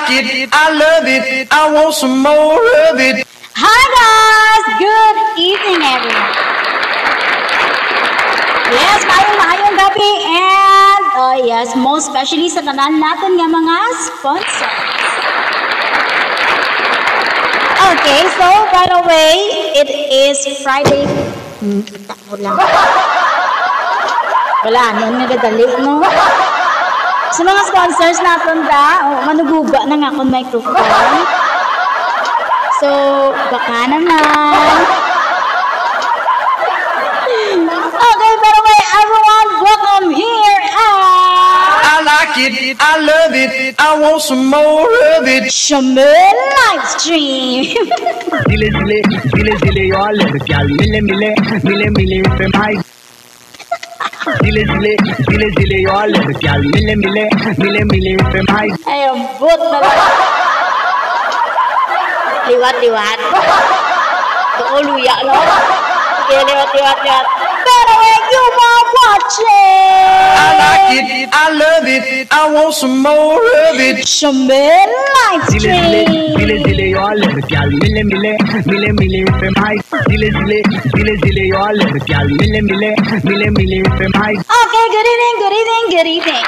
like it, I love it, I want some more of it. Hi guys! Good evening everyone. Yes, mayong gabi and yes, most especially sa tanan natin nga mga sponsors. Okay, so by the way, it is Friday. Wala, nung nagadali, no? Sa mga sponsors natin manuguba na nga akong microphone. So, baka naman. Okay, by the way, everyone, welcome here I like it, I love it, I want some more of it. Shamil Livestream. Dile dile yo aler kyal mile pe mai. Dile dile yo aler kyal mile pe mai. Ay, but na lang. Liwat. Luya, no? Sige, liwat. Pero when you are watching, I like it, I love it, I want some more of it. Shamil Livestream. Dile yo aler kyal mile pe mai. Dile yo aler kyal mile pe mai. Okay, good evening.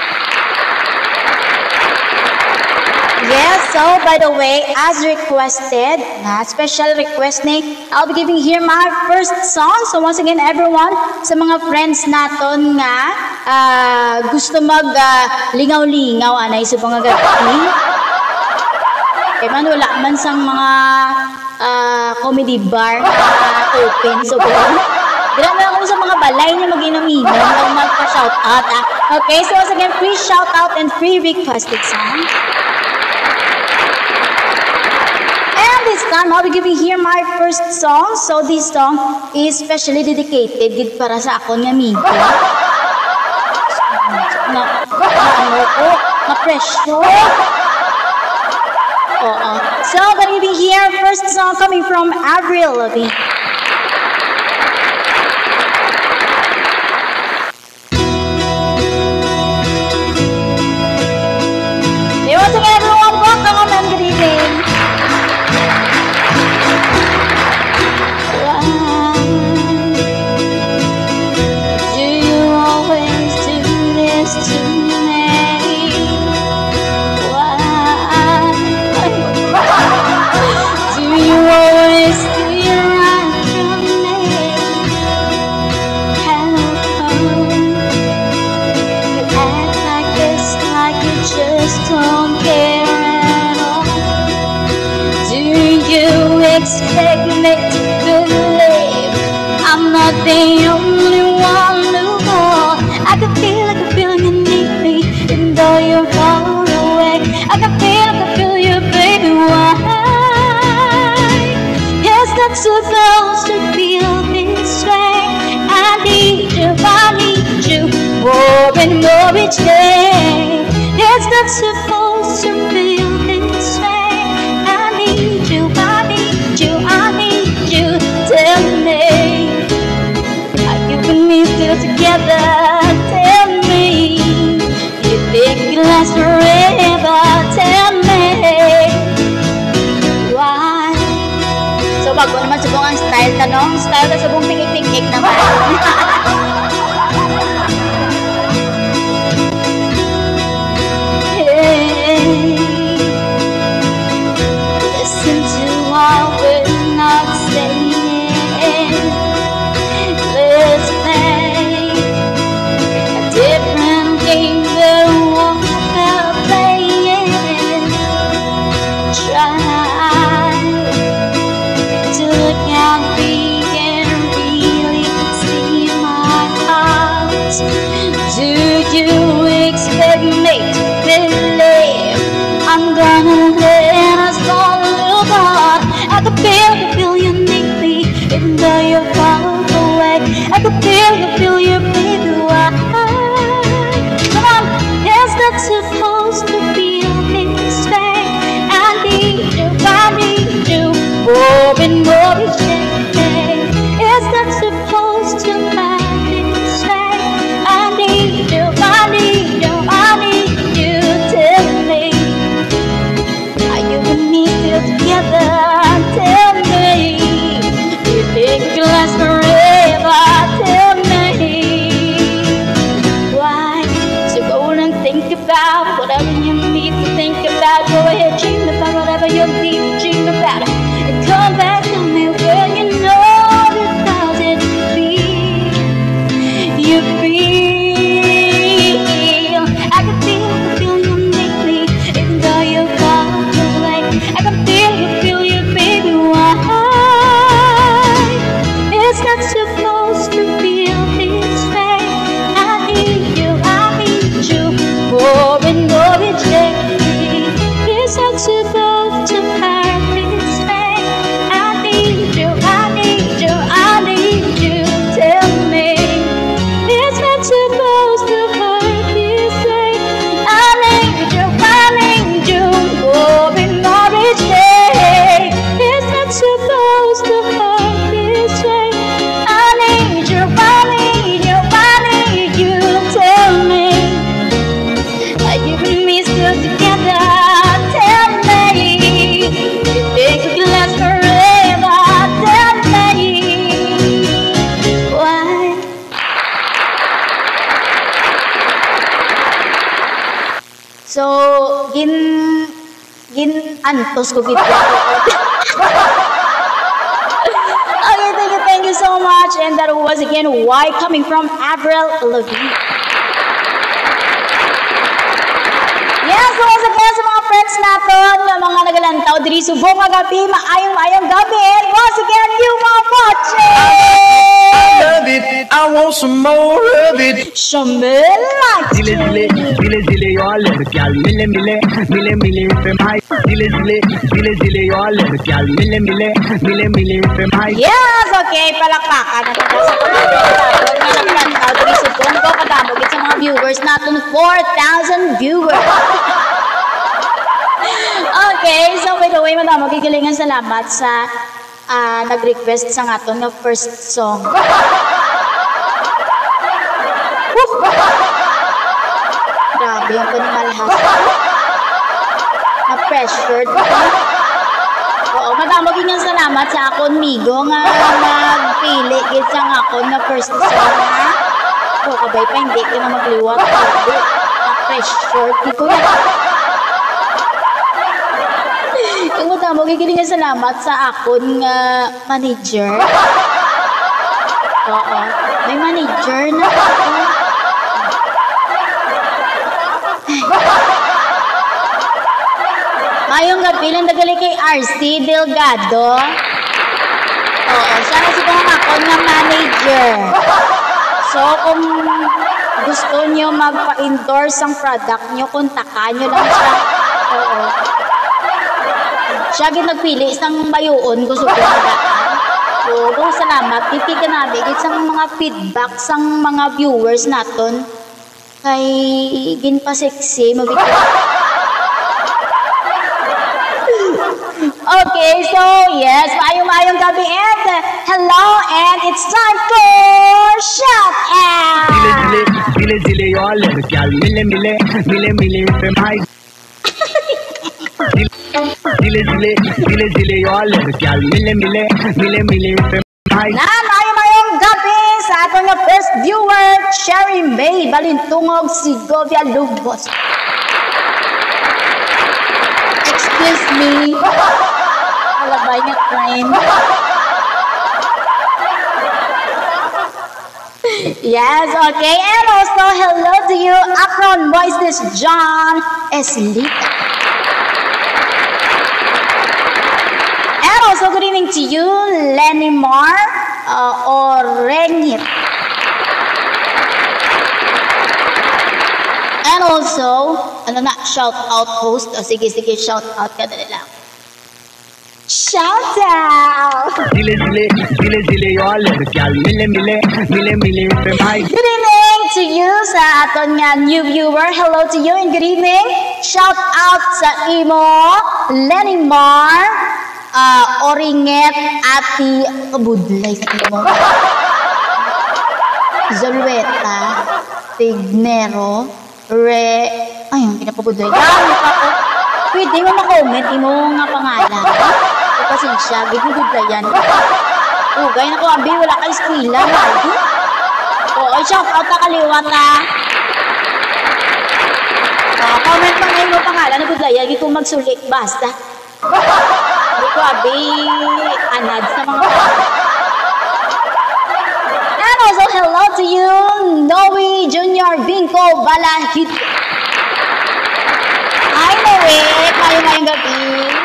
Yes, so by the way, as requested, special request I'll be giving here my first song. So once again, everyone, sa mga friends naton nga gusto mag lingaw-lingaw anay sa mga gabi. Kaya man wala man sang mga comedy bar open. So dila na ako sa mga balay niya mag-inom-inom o magpa-shout out. Okay, so once again, free shout out and free requested song. This time, I'll be giving here my first song. So this song is specially dedicated para sa akong amigo. Na-pressure. So I'm gonna be here first song coming from Avril Lavigne. Hey, once again, everyone, welcome and good evening. Expect me to believe I'm not the only one who knows. I can feel you need me, even though you're far away. I can feel you, baby. Why? Yes, that's supposed to feel this way. I need you more and more each day. Yes, that's supposed to feel this way. I need you. Tell me, are you and me still together? Tell me, you think it lasts forever? Tell me, why? So bago naman subong ang style tanong, style na subong pingik-pingik naman. Hey, listen to what we're not saying. Let's play a different game than what we're playing. Try to look at me and really see my heart. Do you expect me to believe I'm gonna let us fall apart? I can feel you need me, even though you're far away. I can feel you, baby. Why? Come on, yes, that's supposed to feel this way. I need you more and more each day. Yes, that's supposed to feel this way. I need you. Tell me, you need to think about. Go ahead, dream about whatever you need to dream about. And come back to me when you know this how it feel. You feel. I can feel the feeling you make me, even though you're far away. I can feel you, baby. Why? It's not supposed to feel this way. I need you more and more each day. It's not supposed to hurt this way. I need you. Tell me, it's not supposed to hurt this way. I need you more and more each day. It's not supposed to hurt this way. I need you. Tell me, are you and me still together? Tell me, you think it can last forever? Tell me, why? So, antos ko gid. Okay, thank you so much. And that was again Why, coming from Avril Lavigne. Yes, once again sa mga friends natin, mga nagalantaw, diri subong nga gabi, maayong gabi. And once again, you mga watching! Love it, I want some more of it. Shamil Dile dile yo alır gal mile mile fe mai dile dile yo alır gal mile mile fe mai. Yes, okay, palakpakan natin sa pagkakataon nga nagalantaw, diri subong ko kadamo sa mga viewers natin, 4,000 viewers. Okay, so by the way, madam, magigilingan salamat sa nag-request sa aton nga first song. Grabe yung panimalhas. Na-pressured. Oo, madam, magigilingan salamat sa akon migo nga nagpili gid sa akon nga first song, ha? O, kabay pa, hindi ka na magliwat. Na-pressured. Di ko yan. Yung mo, gigilingan salamat sa akon nga manager. Oo. May manager na ako. Mayong gabi lang nagali kay RC Delgado. Oo. Siya na siguro akon nga manager. So, kung gusto nyo magpa-endorse ang product nyo, kontakan nyo lang siya. Oo. Siya gid nagpili isang bayuon gusto ko nagaan. So, salamat. Titigan namin isang mga feedback sang mga viewers naton. Kay ginpa-sexy mabito. Okay, so yes, maayong gabi and hello, and it's time for shout out. Dile yo alır gal mile mile fe mai. Dile yo alır gal mile fe mai. Maayong gabi sa ating nga first viewer, Cherry May Balintungog, Segovia, Lubos. Excuse me. Alabay nga crime. Yes, okay. And also, hello to you, Akron Moises John Eslita. And also, good evening to you, Lenny Mar or Rengit. And also, shout out host. Sige, shout out ka dali lang. Shout out! Dile yo alır gal mile fe mai. Good evening to you sa aton nga new viewer. Hello to you and good evening. Shout out sa imo, Lenny Mar, Oringet, Ati Budlay sa imo. Zolueta, Tignero, ayun, pinapabudlay. Gamit ako. Pwede mo ma-comment imo nga pangalan. Pasensya, bigududlayan. Ugay na ko, abi, wala ka eskwila. Oo, shout out na kaliwat na. Comment mo ngayon mo pangalan, nagudlayan, hindi ko magsulit, basta. Hindi ko abi, anad sa mga And also, hello to you, Noe Junior Vinco Balahit. Hi, Noe, ngayong gabi.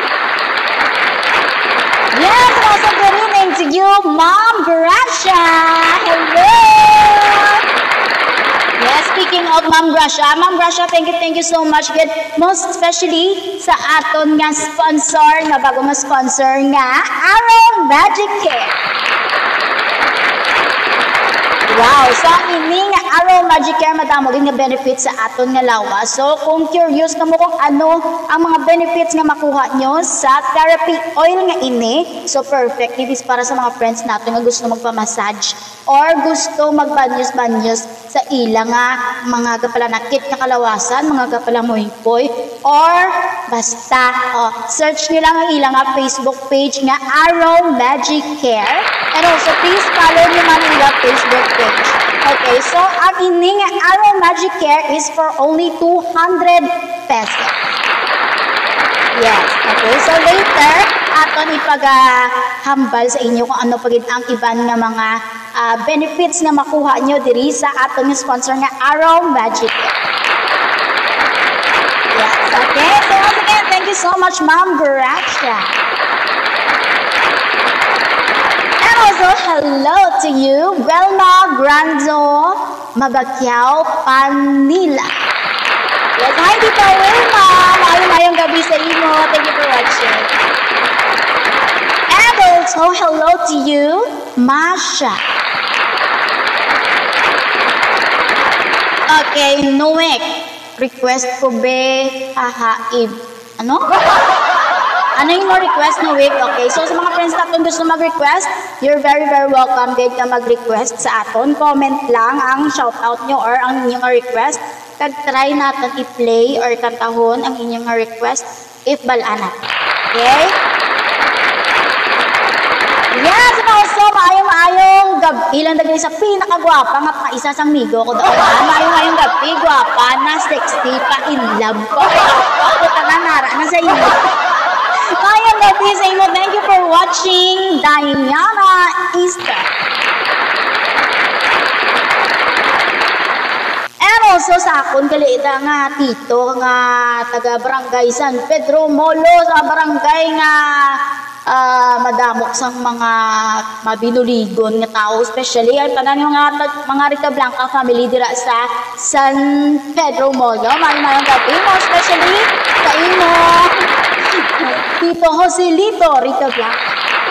Yes, and also good evening to you, Mom Gracia. Hello. Yes, speaking of Ma'am Gracia, thank you so much. Good, most especially sa aton nga sponsor, nga bago ma-sponsor nga, Arrow Magic Care. Wow, so ini nga Arrow Magic Care madamo din nga benefits sa aton nga lawas. So kung curious ka mo kung ano ang mga benefits nga makuha nyo sa therapy oil nga ini, so perfect. It is para sa mga friends natin nga gusto magpa-massage or gusto magbanyos-banyos sa ilang nga mga kapalanakit na kalawasan, mga kapalamoy-poy, or basta, search nyo lang ang ilang nga Facebook page nga Arrow Magic Care. And also, please follow nyo man ang ilang Facebook page. Okay, so ang ini nga Arrow Magic Care is for only 200 pesos. Yes, okay. So later, aton ipag-hambal sa inyo kung ano pagid ang iban nga mga benefits na makuha nyo diri sa aton nga sponsor nga Arrow Magic Care. Yes, okay. So once again, thank you so much, Ma'am Gracia. And also, hello to you, Welma Granzo Magakyao Panila. Yes, hi dito, Wilma. Mayong gabi sa imo. Thank you for watching. And also, hello to you, Masha. Okay, Noek. Request ko be, hahaib. Ano? Ano yung more request na week? Okay, so sa mga friends natin gusto mag-request, you're very welcome din na mag-request sa aton. Comment lang ang shoutout nyo or ang inyong request. Tag-try natin i-play or kantahon ang inyong request if balana. Okay? Yes, and also, maayong gabi lang dagli sa pinakagwapa nga pa isa sang migo ko doon. Maayong gabi, gwapa na, sexy, pa in love ko. Ako tananara na sa inyo. Maayong gabi sa inyo. Thank you for watching Diana Easter. And also sa akon kaliita nga tito nga taga barangay San Pedro Molo sa barangay nga madamok sang mga mabinuligon nga tao, especially ang tanan yung mga Rita Blanca family dira sa San Pedro Molo. Mayong gabi mo, especially sa imo Tito Joselito Rita Blanca.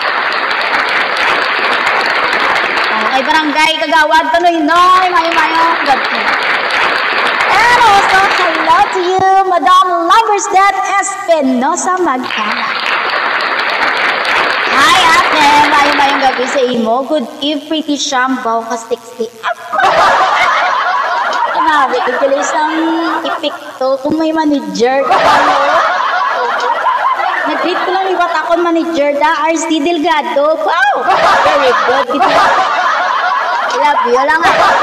Kay barangay Kagawad Panoy-Noy, mayong gabi. And also, hello to you, Madam Lumberstead Espinosa Magkana. Hi, ate. Mayong gabi sa imo. Good eve, pretty shambaw ka 60. Kanabi, kagalisang epekto kung may manager ka kayo. Nag-greet ko lang ibat akong manager da, RC Delgado. Wow! Very good. I love you lang.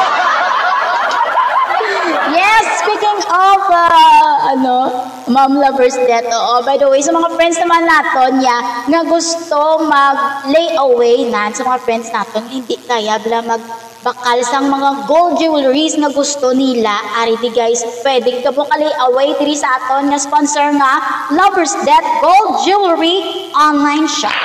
Yes, speaking of, Mom Lover's Death. By the way, sa mga friends naman natin, nga gusto mag-layaway na sa mga friends natin, hindi kaya bala magbakal sang mga gold jewelries nga gusto nila. Ari di guys, pwede ka po ka-layaway diri sa aton nga sponsor nga Lover's Death Gold Jewelry Online Shop.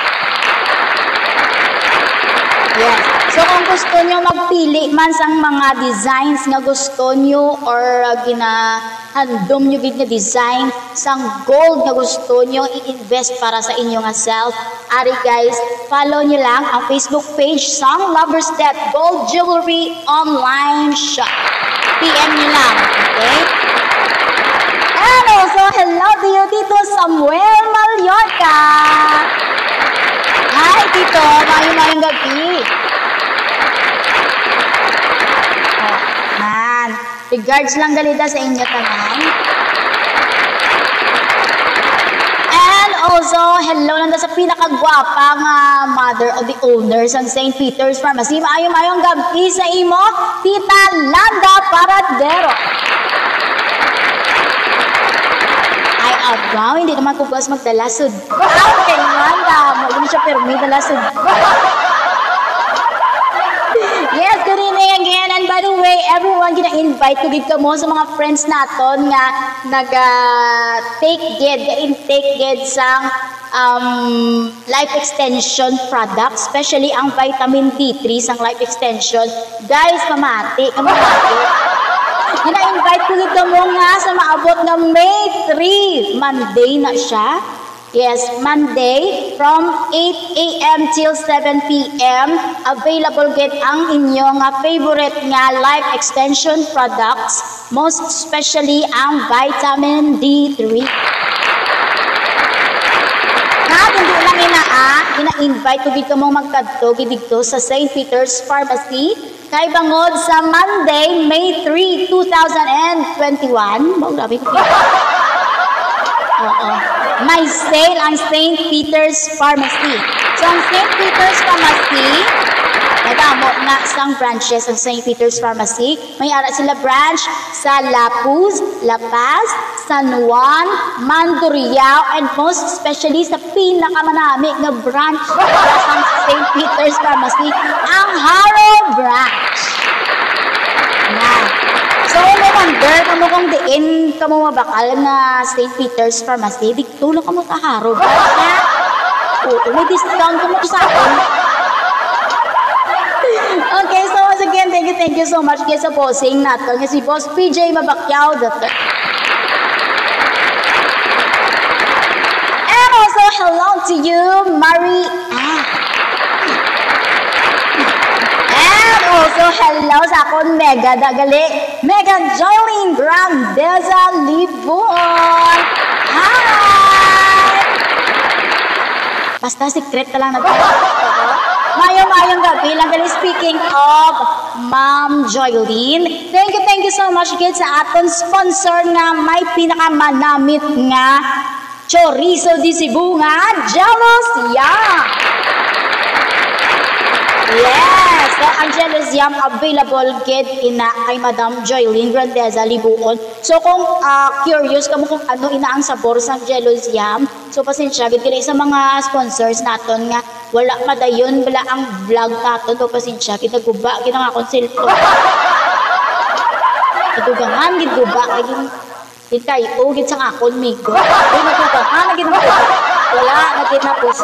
Yes. So kung gusto nyo magpili man sang mga designs nga gusto nyo or ginahandom nyo gid nga design sang gold nga gusto nyo i-invest para sa inyo nga self, ari guys, follow nyo lang ang Facebook page sang Lover's Death Gold Jewelry Online Shop. PM nyo lang, okay? And also, hello to you, Tito Samuel Mallorca. Hi, Tito. Mayong gabi. Regards lang galida sa inyo tanan. And also, hello lang sa pinakagwapa nga mother of the owners ng St. Peter's Pharmacy. Mayong gabi sa imo, Tita Landa Paradero. Agaw, hindi naman ko guys magdalasod. Kay Manda, mo siya pero may dalasod. Yes, good evening again. And by the way, everyone, gina-invite ko dito mo sa mga friends naton nga nag-take gid sang life extension product, especially ang vitamin D3 sang life extension. Guys, kamati. Gina-invite ko dito mo nga sa maabot nga May 3. Monday na siya. Yes, Monday from 8 a.m. till 7 p.m. Available get ang inyong favorite nga life extension products, most especially ang vitamin D3. Hindi lang ina-invite ko dito mong magkadto dito sa St. Peter's Pharmacy kay bangod sa Monday, May 3, 2021. Grabe ko. Oo. May sale ang St. Peter's Pharmacy. So, ang St. Peter's Pharmacy, nagamo nga sang branches ang St. Peter's Pharmacy. May ara sila branch sa Lapuz, La Paz, San Juan, Mandurriao, and most especially sa pinakamanami nga branch sa St. Peter's Pharmacy, ang Harrow branch. So, may wonder kamo kung diin kamo mabakal na St. Peter's Pharmacy, dito lang kamo kaharo ba? Oo, may discount kamo sa akin. Okay, so once again, thank you so much guys sa bossing natin. Si Boss PJ Mabakyaw. And also, hello to you, Marie Ann. Also, hello sa akong mega dagali, Mega Joylene Grandeza Libon. Hi! Basta secret na lang natin. Mayong gabi lang gali. Speaking of Ma'am Joylene, thank you so much guys sa aton sponsor nga may pinakamanamit nga chorizo di Cebu nga Jealous Yum. Yes, so ang Jealous Yum available gid ina kay Madam Joylene Grandeza Libuon. So kung curious kamo kung ano ina ang sabor sa Jealous Yum, so pasensya gid kini sa mga sponsors naton nga wala madayon bala ang vlog naton, so pasensya gid guba gid ang akong cellphone. Kadugangan gid guba gid kayo gid sa akon migo. Ay nadugangan gid wala na gid na post.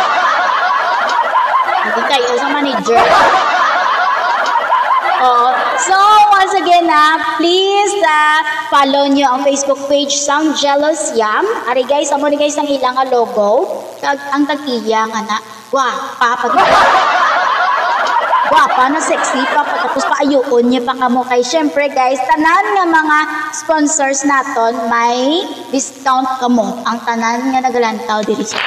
Hindi kayo sa manager. So, once again please follow nyo ang Facebook page sang Jealous Yum. Ari guys, amo ni guys ang ilang logo. Ang tag-iya nga na, gwapa na sexy pa, tapos paayuon niya pa kamo kay syempre guys, tanan nga mga sponsors naton may discount kamo. Ang tanan nga nagalantaw diri sa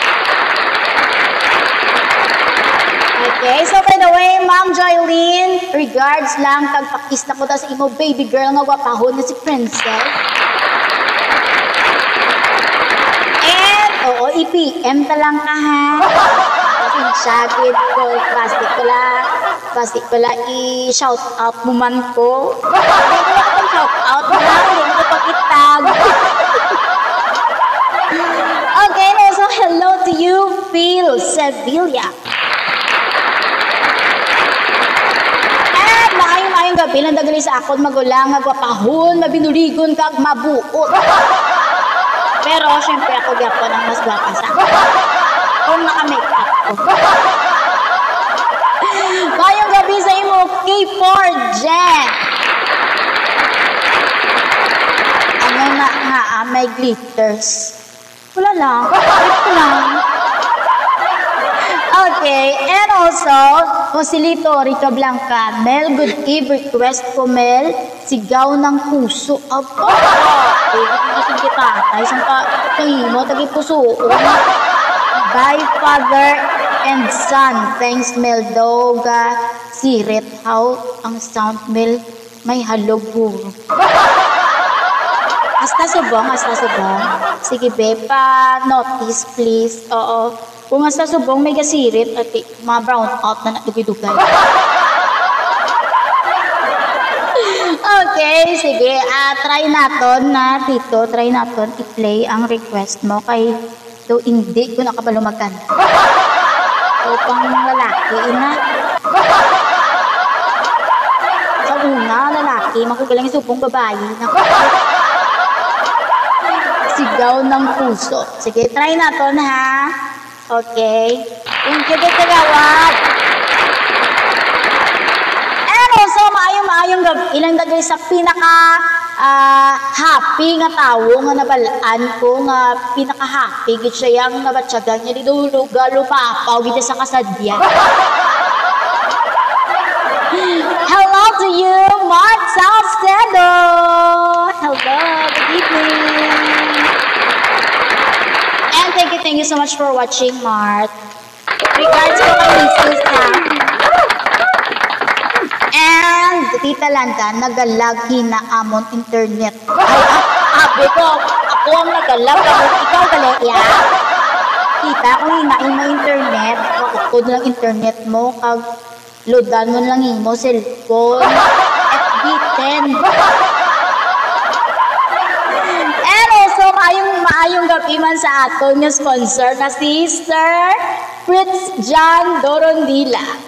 Okay, so by the way, Ma'am Joylene, regards lang kag pakis na ko ta sa imo baby girl nga gwapahon na si Princess. And, i-PM ta lang ka ha. Kasi syagid ko, plastic ko la i-shout out mo man ko. Hindi ko lang shout out na, hindi ko pakitag. Okay, so hello to you, Phil Sevilla. Maayong gabi lang dagali sa akon magulang nga gwapahon, mabinuligon kag mabuot. Pero syempre ako gyapon ang mas gwapa sa ako. Kung naka-make up ko. Maayong gabi sa imo K4 Jen. Ano na nga may glitters. Wala lang. Ito lang. Okay, and also, Joselito Rica Blanca, Mel, good eve, request ko Mel, sigaw ng puso. Aba, ikot mo kasi kita, tayo isang kahimo, tagi puso. Bye, father and son, thanks Mel, doga, sirit, how ang sound Mel, may halog puro. Hasta subong. Sige, Bepa, notice please, oo. Kung sa subong may gasirit at mga brown out na natugay-dugay. Okay, sige. Try naton na dito. Try naton i-play ang request mo kay do hindi ko nakabalo magkanta. O pang lalaki na. Sa una, lalaki, makugalang isupong babae. Sigaw ng puso. Sige, try naton ha. Okay. Thank you, kagawad. So, maayong gabi. Ilang dagay sa pinaka happy nga tawo nga nabalaan ko nga pinaka happy gid siya yang nabatsagan niya dito lupapaw gid sa kasadya. Hello to you, Mark Salcedo. Hello, good evening. And thank you so much for watching, Mark. Regards ko kay Mrs. And Tita Landa, nagalagi na amon internet. Ay, ko, ako ang nagalag, ikaw galaya. Tita, kung hinain mo internet, makukod lang internet mo, kag loadan mo lang mo, cellphone, FB10. And also, maayong gabi man sa aton nga sponsor na si Sir Fritz John Dorondila.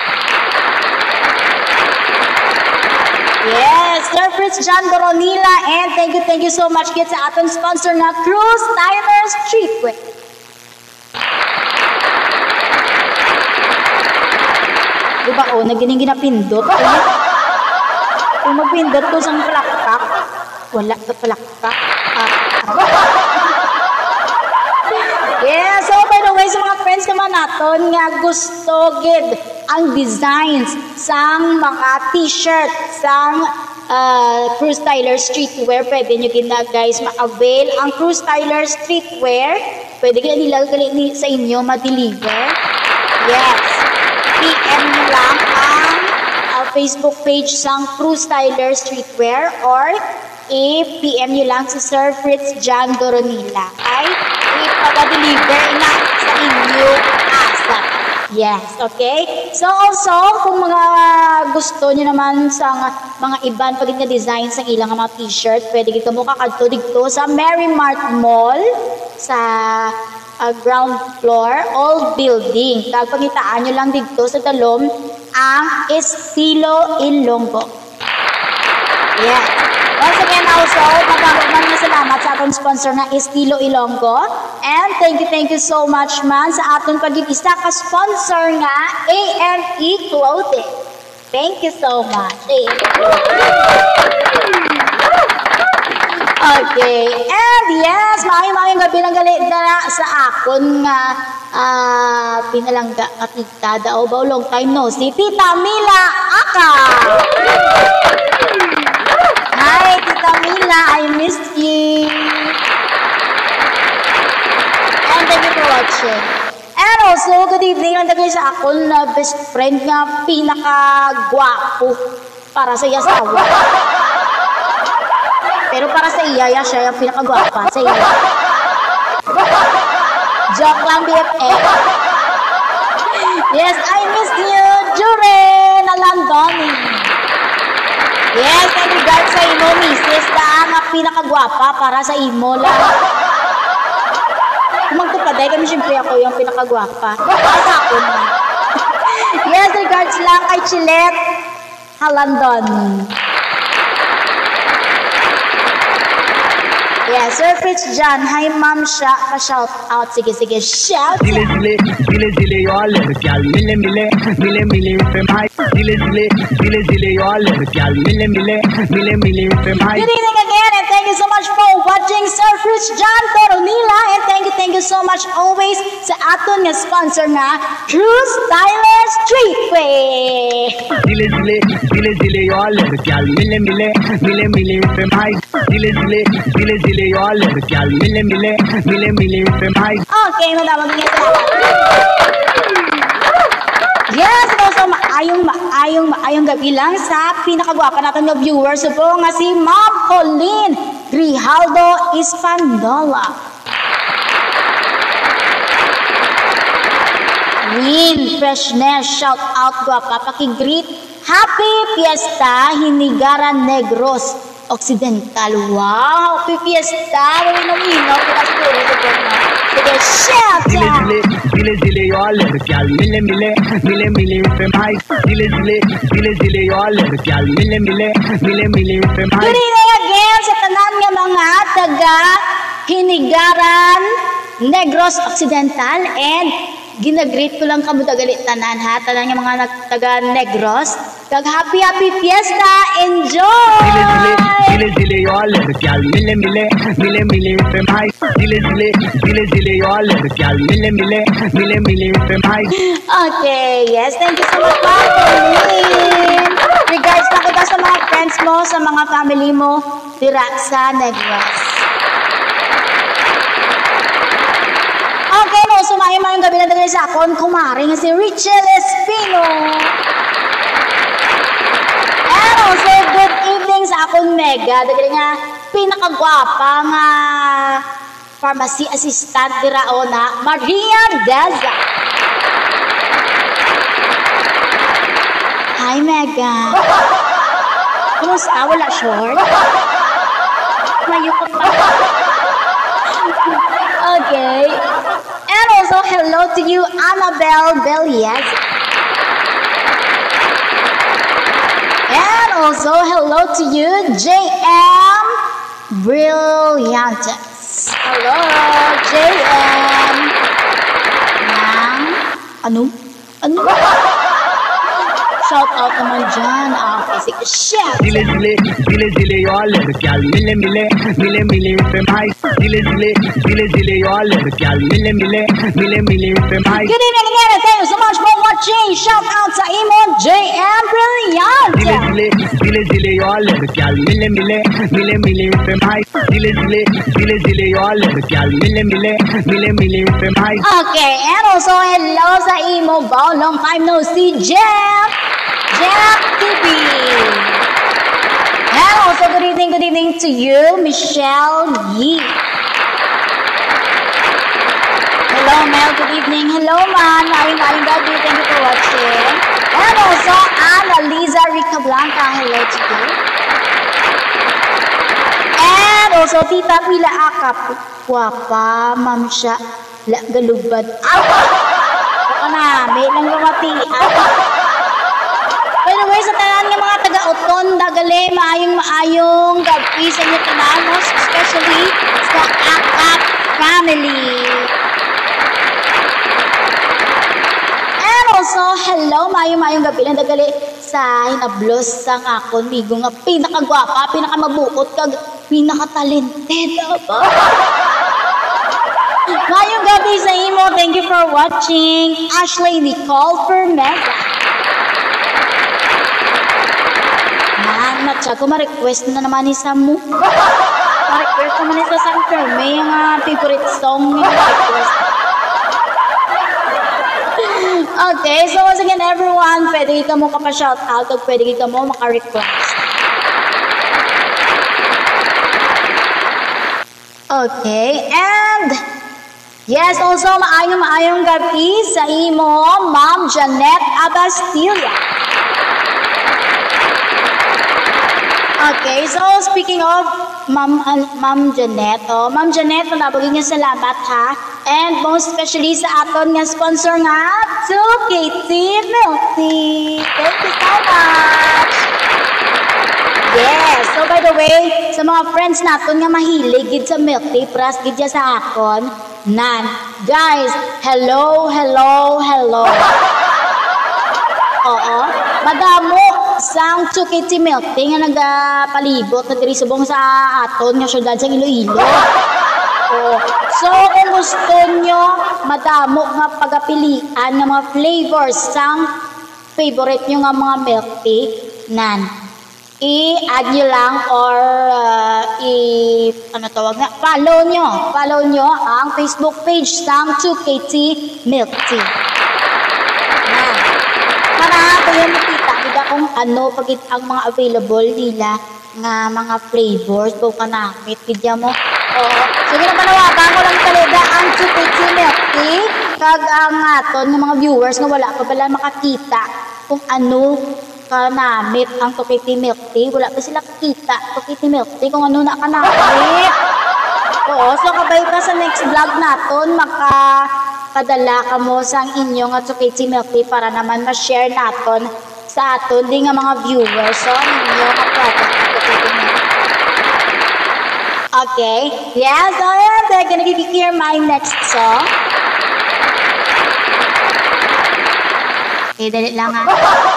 Yes, Sir Fritz John Doronila, and thank you so much kit sa atong sponsor na Cruise Tyler Streetwear. Diba nagining ginapindot? Kung magpindot ko sang palakpak, wala ka palakpak. Yeah, so by the way, sa mga friends naman naton nga gusto gid ang designs sang mga t-shirt sang Cruise Tyler Streetwear, pwede nyo gina guys ma-avail ang Cruise Tyler Streetwear. Pwede gina nila sa inyo ma-deliver. Yes, PM nyo lang ang Facebook page sang Cruise Tyler Streetwear or i-PM nyo lang si Sir Fritz John Doronila. Ay, ipag-deliver na sa inyo asa. Yes, okay? So also, kung mga gusto nyo naman sa mga iban pagit na design sa ilang mga t-shirt, pwede dito mo kakadto dito sa Mary Mart Mall sa ground floor, old building. Kagpagitaan nyo lang dito sa talom ang Estilo Ilonggo. Yes. Once again also, maraming salamat sa atong sponsor na Estilo Ilonggo. And thank you so much man sa atong pag-isa ka-sponsor nga AME Clothing. Thank you so much. Okay. And yes, maayong gabi lang galit na sa akon nga pinalangga at tita daw ba long time no si Tita Mila Aka. Hi, Tita Mila, I missed you. And thank you for watching. And also, good evening lang dagay sa akon na best friend nga pinaka-gwapo para sa yasawa. Pero para sa iya, siya yung pinaka-gwapa sa iya. Joke lang, BFF. Yes, I missed you, Jure na Landoni. Yes, and regards sa imo, misis, ang pinakagwapa para sa imo lang. Kung magtupaday kami, siyempre ako yung pinakagwapa. Para sa akin na. Yes, regards lang kay Chilette Halandon. Yes, Sir Fritz John, hi ma'am siya, pa-shout out. Sige, shout. Dile dile yo ladkyal mile fe mai. Dile yo ladkyal mile fe mai. Good evening again, and thank you so much for watching Sir Fritz John Doronila, and thank you so much always sa aton nga sponsor na Cruise Tyler Streetwear. Dile yo ladkyal mile fe mai. Dile yo ladkyal mile fe mai. Okay, madamag niya salamat. Yes, also maayong gabi lang sa pinakagwapa natin na viewers po nga si Ma'am Pauline Grijaldo Espandola. Win Freshness, shout out gwapa, paki-greet. Happy Fiesta Hinigaran Negros Occidental. Wow, happy fiesta. Minaw kita siguro sa na. Sige, shout out. Dile y'all gal mile femai. Dile y'all gal mile femai. Good evening again sa tanan nga mga taga Hinigaran Negros Occidental, and ginagreet ko lang kamo dagalit tanan ha, tanan nga mga taga Negros. Kag happy fiesta, enjoy. Dile y'all gal mile femai. Dile y'all gal mile femai. Okay, yes, thank you so much, Pauline. Regards na kita sa mga friends mo, sa mga family mo, dira sa Negros. Okay, no, sumayin mo yung gabi na dali sa akon, kumari nga si Richel Espino. And also, good evening sa akon Mega, dali nga pinakagwapa nga pharmacy assistant dira na Maria Deza. Hi, Mega. Kumusta? Wala short? Mayukot pa. Okay. And also, hello to you, Annabelle Belias. And also, hello to you, J.M. Brilliantes. Hello, J.M. Ano? Shout out naman dyan. Okay, sige, chef. Dile y'all gal mile femai. Dile y'all gal mile femai. Good evening again, and thank you so much for watching. Shout out sa imo, J.M. Brilliant. Dile y'all gal mile femai. Dile y'all gal mile femai. Okay, and also hello sa imo, Bao. Long time no see, Jeff TV. And also good evening to you, Michelle Yee. Hello, Mel. Good evening. Hello, man. Maayong gabi. Thank you for watching. And also, Annalisa Rica Blanca. Hello to you. And also, Tita Pila Akap. Wapa, ma'am siya. Galubad. Baka na, may lang lumati. By the way, sa tanan ng mga taga-uton, dagali, maayong gabi sa inyo tanan, most especially sa Akap family. And also, hello, maayong gabi lang dagali sa hinablos sang akon, migo nga pinakagwapa, pinakamabuot, kag pinakatalented. Maayong gabi sa imo. Thank you for watching. Ashley Nicole Fermeza. Natsa ko, ma-request na naman ni Samu. Ma-request naman ni Sam Ferme, yung favorite song niya. Okay, so once again, everyone, pwede ka mo kapag-shoutout o pwede ka mo maka-request. Okay, and yes, also maayong gabi sa imo, Ma'am Janet Abastilla. Okay, so speaking of Ma'am Janet, Ma'am Janet, malabagin nga salamat ha. And most especially sa aton nga sponsor nga, to Katie Milty. Thank you so much. Yes, so by the way, sa mga friends naton nga mahilig gid sa milk tea, pras gid sa akon, nan. Guys, hello. Oo, madamo sang Chukiti Milk Tea nga nagapalibot na diri subong sa aton nga syudad sa Iloilo. Oh, so kung gusto nyo madamo nga pagapilian nga mga flavors sang favorite nyo nga mga milk tea, nan, i-add nyo lang or follow nyo ang Facebook page sang 2KT Milk Tea. Nan, para kayo makita kung ano pagit ang mga available nila nga mga flavors kung kanamit kidya mo. So ginapanawagan ko lang talaga ang 2KT Milk Tea kag ang aton ng mga viewers nga wala pa pala makakita kung ano kanamit ang Tukiti Milk Tea. Wala pa sila kita, Tukiti Milk Tea, kung ano na kanamit. Oo, so kabay ka sa next vlog naton, makapadala ka mo sa inyong Tukiti Milk Tea para naman ma-share naton sa aton, di nga mga viewers. So, ninyo ka product ng Tukiti Milk Tea. Okay, yeah, so yeah, they're gonna hear my next song. Okay, dali lang ha.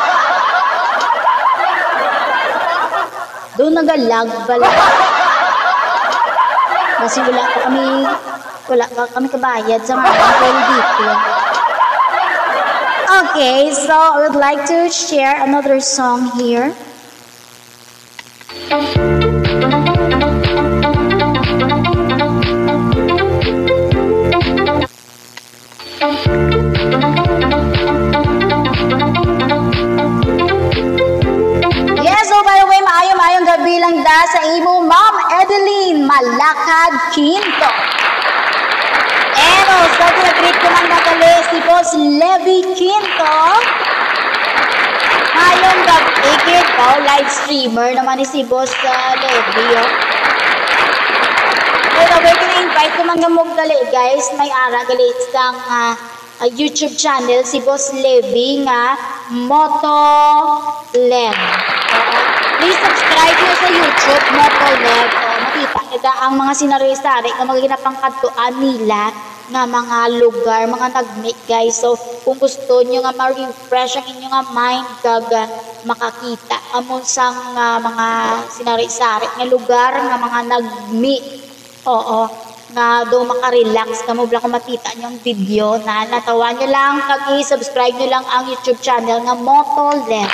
Doon nagalag bala. Kasi wala pa kami kabayad sa mga people dito. Okay, so I would like to share another song here. Bilang da sa imo Ma'am Edeline Malakad Quinto. And also, tinag-greet ko man nakali si Boss Levi Quinto. Ngayong gab-ikit ko, live streamer naman ni si Boss Levi. Pero wait, na-invite ko man gamog gali guys. May ara gali isang YouTube channel si Boss Levi nga Moto Lem. Please subscribe nyo sa YouTube, Motoleg. Makita kita ang mga sinari-sari na mga ginapangkatuan nila nga mga lugar, mga nag-make guys. So, kung gusto nyo nga ma-refresh ang inyong mind, kag makakita amon sang mga sinari-sari nga lugar, nga mga nag-make. Oo, nga doon makarelax na mo blang kung makita nyo ang video na natawa nyo lang, kag i-subscribe nyo lang ang YouTube channel nga Motoleg.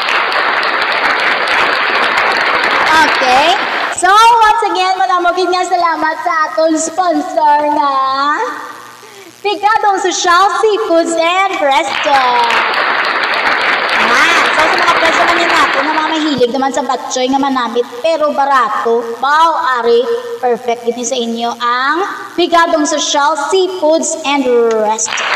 Okay, so once again, malamogin nga salamat sa atong sponsor nga Pigadong Social Seafoods and Restaurant. So sa mga presyo naman yan natin, na mga mahilig naman sa batchoy nga manamit, pero barato, wow, ari, perfect din sa inyo ang Pigadong Social Seafoods and Restaurant.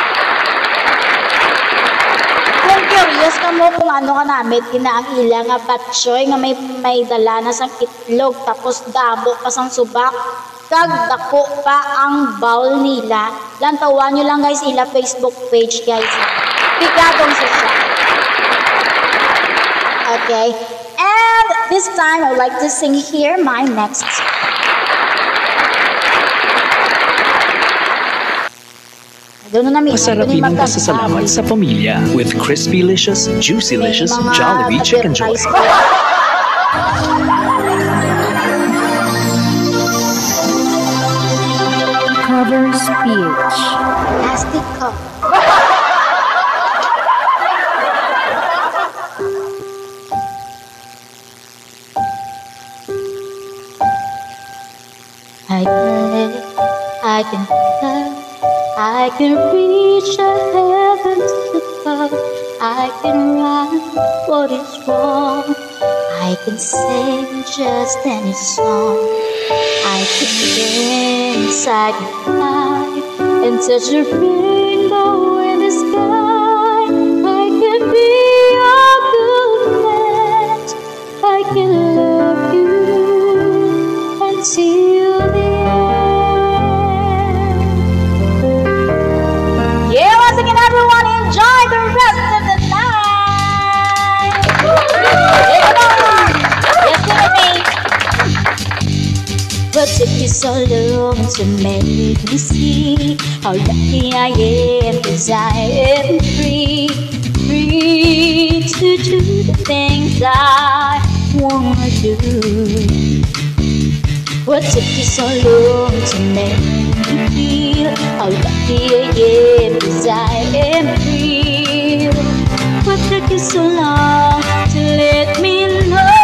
Kung curious ka mo kung ano ka namit, inaangila nga batchoy nga may dala na sang itlog, tapos dabo pa sang subak, kag dako pa ang bowl nila. Lantawan nyo lang guys ila Facebook page guys. Pigadong Social. Okay, and this time I would like to sing here my next song. Masarapin ang pasasalamat sa pamilya with Crispy-licious, Juicy-licious, Jollibee Chicken Joy. Cover speech. Plastic cup. I can reach the heavens above. I can write what is wrong. I can sing just any song. I can get inside your mind and touch a rainbow in the sky. I can be your good friend. I can love you until the end. Yeah, once again, everyone, enjoy the rest of the night. What took you so long to make me see how lucky I am, 'cause I am free, free to do the things I wanna do. What took you so long to make me feel how lucky I am, 'cause I am free? What took you so long to let me know?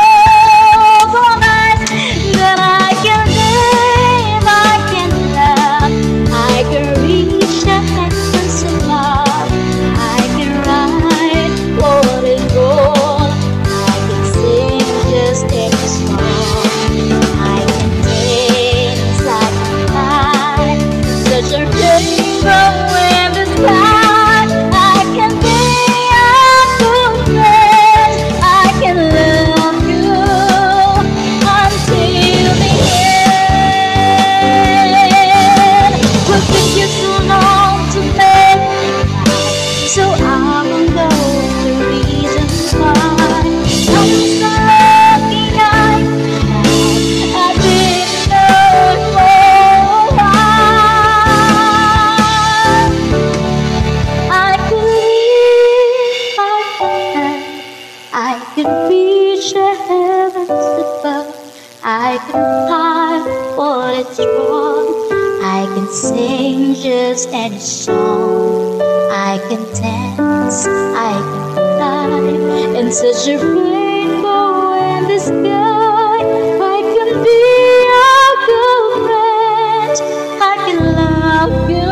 That I can live, I can love, I can reach the heavens above, I can write what is wrong, I can sing just any song, I can dance like a night, such a rainbow in the sky, I can be a good friend. sing just any song. I can dance, I can fly in such a rainbow in the sky. I can be a good friend, I can love you.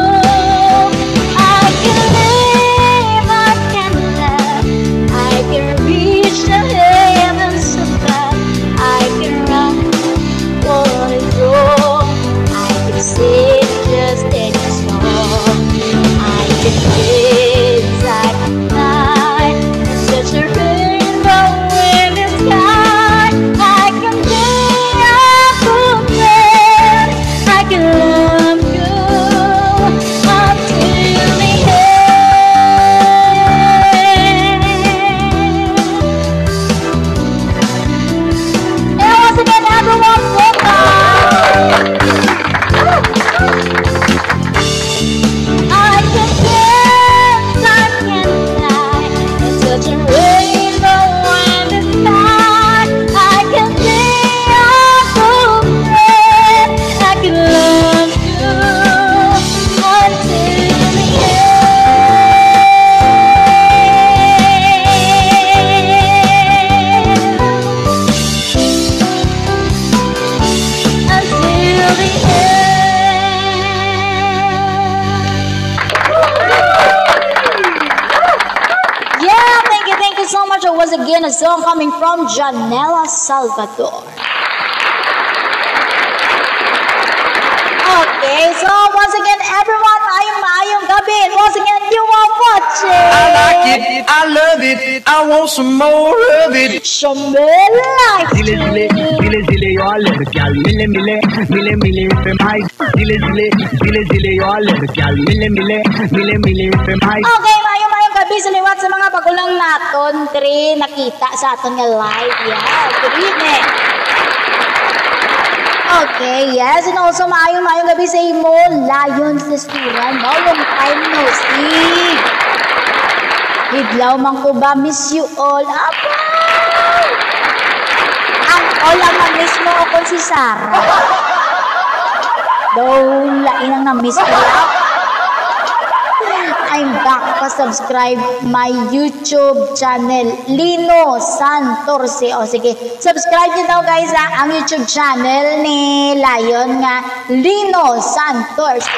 I can live, I can laugh, I can reach the heavens above. I can run, wanna go, I can sing just any song. I can dance, I can fly in such a rainbow in the sky. I can be a good friend, I can love you until the end. And once again, everyone, welcome. I can dance, I can fly in such a rainbow in the sky. I can be a good friend, I can love you until the end. Until the end. Yeah, thank you so much. It was again a song coming from Janela Salvador. Okay, so once again, everyone, maayong gabi. And once again, you are watching. I like it, I love it, I want some more of it. Shomel Live Dile dile, dile dile yo alır gel mile mile, mile mile fem hay. Dile dile, dile dile yo alır gel mile mile, mile mile fem hay. Okay, maayong gabi. Saliwat sa mga pagulang naton, tre nakita sa aton nga live. Yeah, good evening. Okay, yes, and also maayong gabi sa imo, Lion Sisturan. No, long time no see. Hidlaw man ko ba, miss you all. Abay! Ang all ang na-miss mo ako si Sarah. Daw, lain ang na-miss ko. I'm back. Pa-subscribe my YouTube channel, Lino Santorce. O sige, subscribe nyo daw guys ang YouTube channel ni Lion nga, Lino Santorce.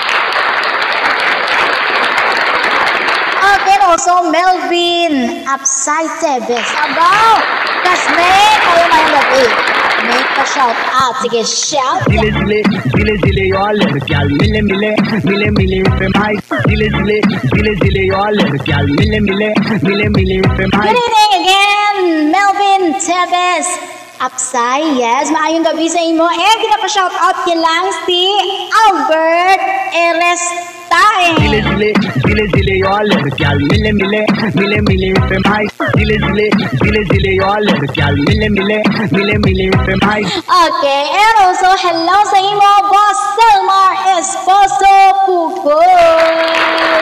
Okay, also Melvin Apsaitebes. Abaw! Kasme, kayo may gabi. Make a shout out. Sige, shout Dile dile, dile dile yo alır gel mile mile, mile mile fem hay. Dile dile, dile dile yo alır gel mile mile, mile mile fem hay. Good evening again, Melvin Tebes Apsay. Yes, maayong gabi sa imo. And pinapa-shout out niya lang si Albert Erestae. Dile dile, dile dile yo alır gel mile mile, mile mile fem hay. Dile dile, dile dile yo alır gel mile mile, mile mile fem hay. Okay, and also hello sa imo, Boss Selmar Esposo Pugoy.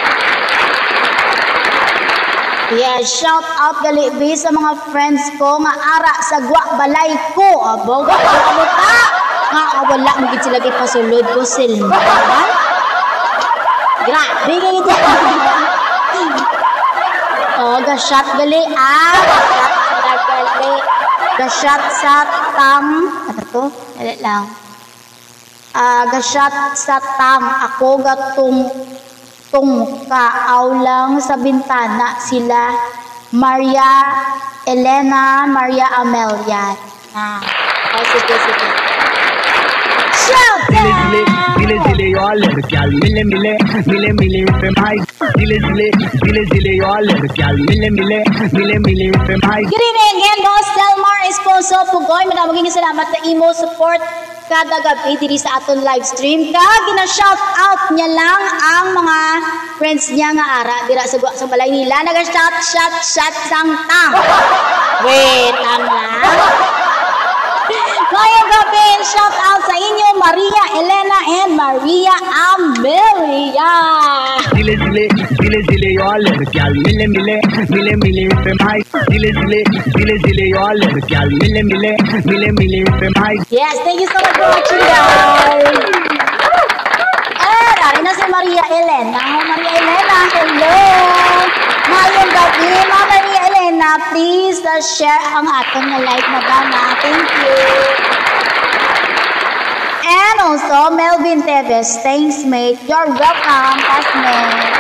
Yes, shout out gali be sa mga friends ko nga ara sa Gwa Balay ko. Abo, wa mo ta. Nga wala mo gid sila pasulod ko silma. Grabe kay ito. Oh, ga-shot gali ga-shot sa tam. Ano to? Dali lang. Ga-shot sa tam. Ako gatong kaaw lang sa bintana sila Maria Elena, Maria Amelia. Oh, sige. Shout Dile out! dile, dile dile yo alır gel mile mile, mile mile fem hay. Dile dile, dile dile yo alır gel mile mile, mile mile fem hay. Good evening again, Boss Delmar Esposo Pugoy. Maraming salamat na imo support kada gabi diri sa aton live stream. Gina-shout out niya lang ang mga friends niya nga ara dira sa balay nila. Naga-shout sang tang. Wait, ang lang. Ngayong gabi, shout out sa inyo, Maria Elena and Maria Amelia. Dile dile, dile dile yo alır gel mile mile, mile mile fem hay. Dile dile, dile dile yo alır gel mile mile, mile mile fem hay. Yes, thank you so much for watching, guys. Elena. Maria Elena, hello! Ngayong gabi, Maria Elena, please share ang atong live na gana. Thank you. And also, Melvin Teves, thanks mate. You're welcome, classmate.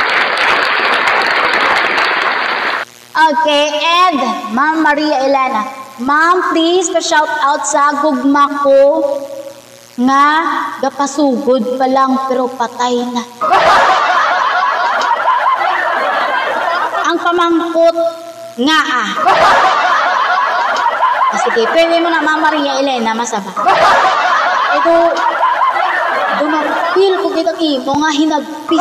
Okay, and Ma'am Maria Elena. Ma'am, please pa-shout out sa gugma ko nga gapasugod pa lang pero patay na. Ang pamangkot nga sige, pwede mo na Ma'am Maria Elena masaba. Ito, dumapil ko kitang imo nga hinagpis.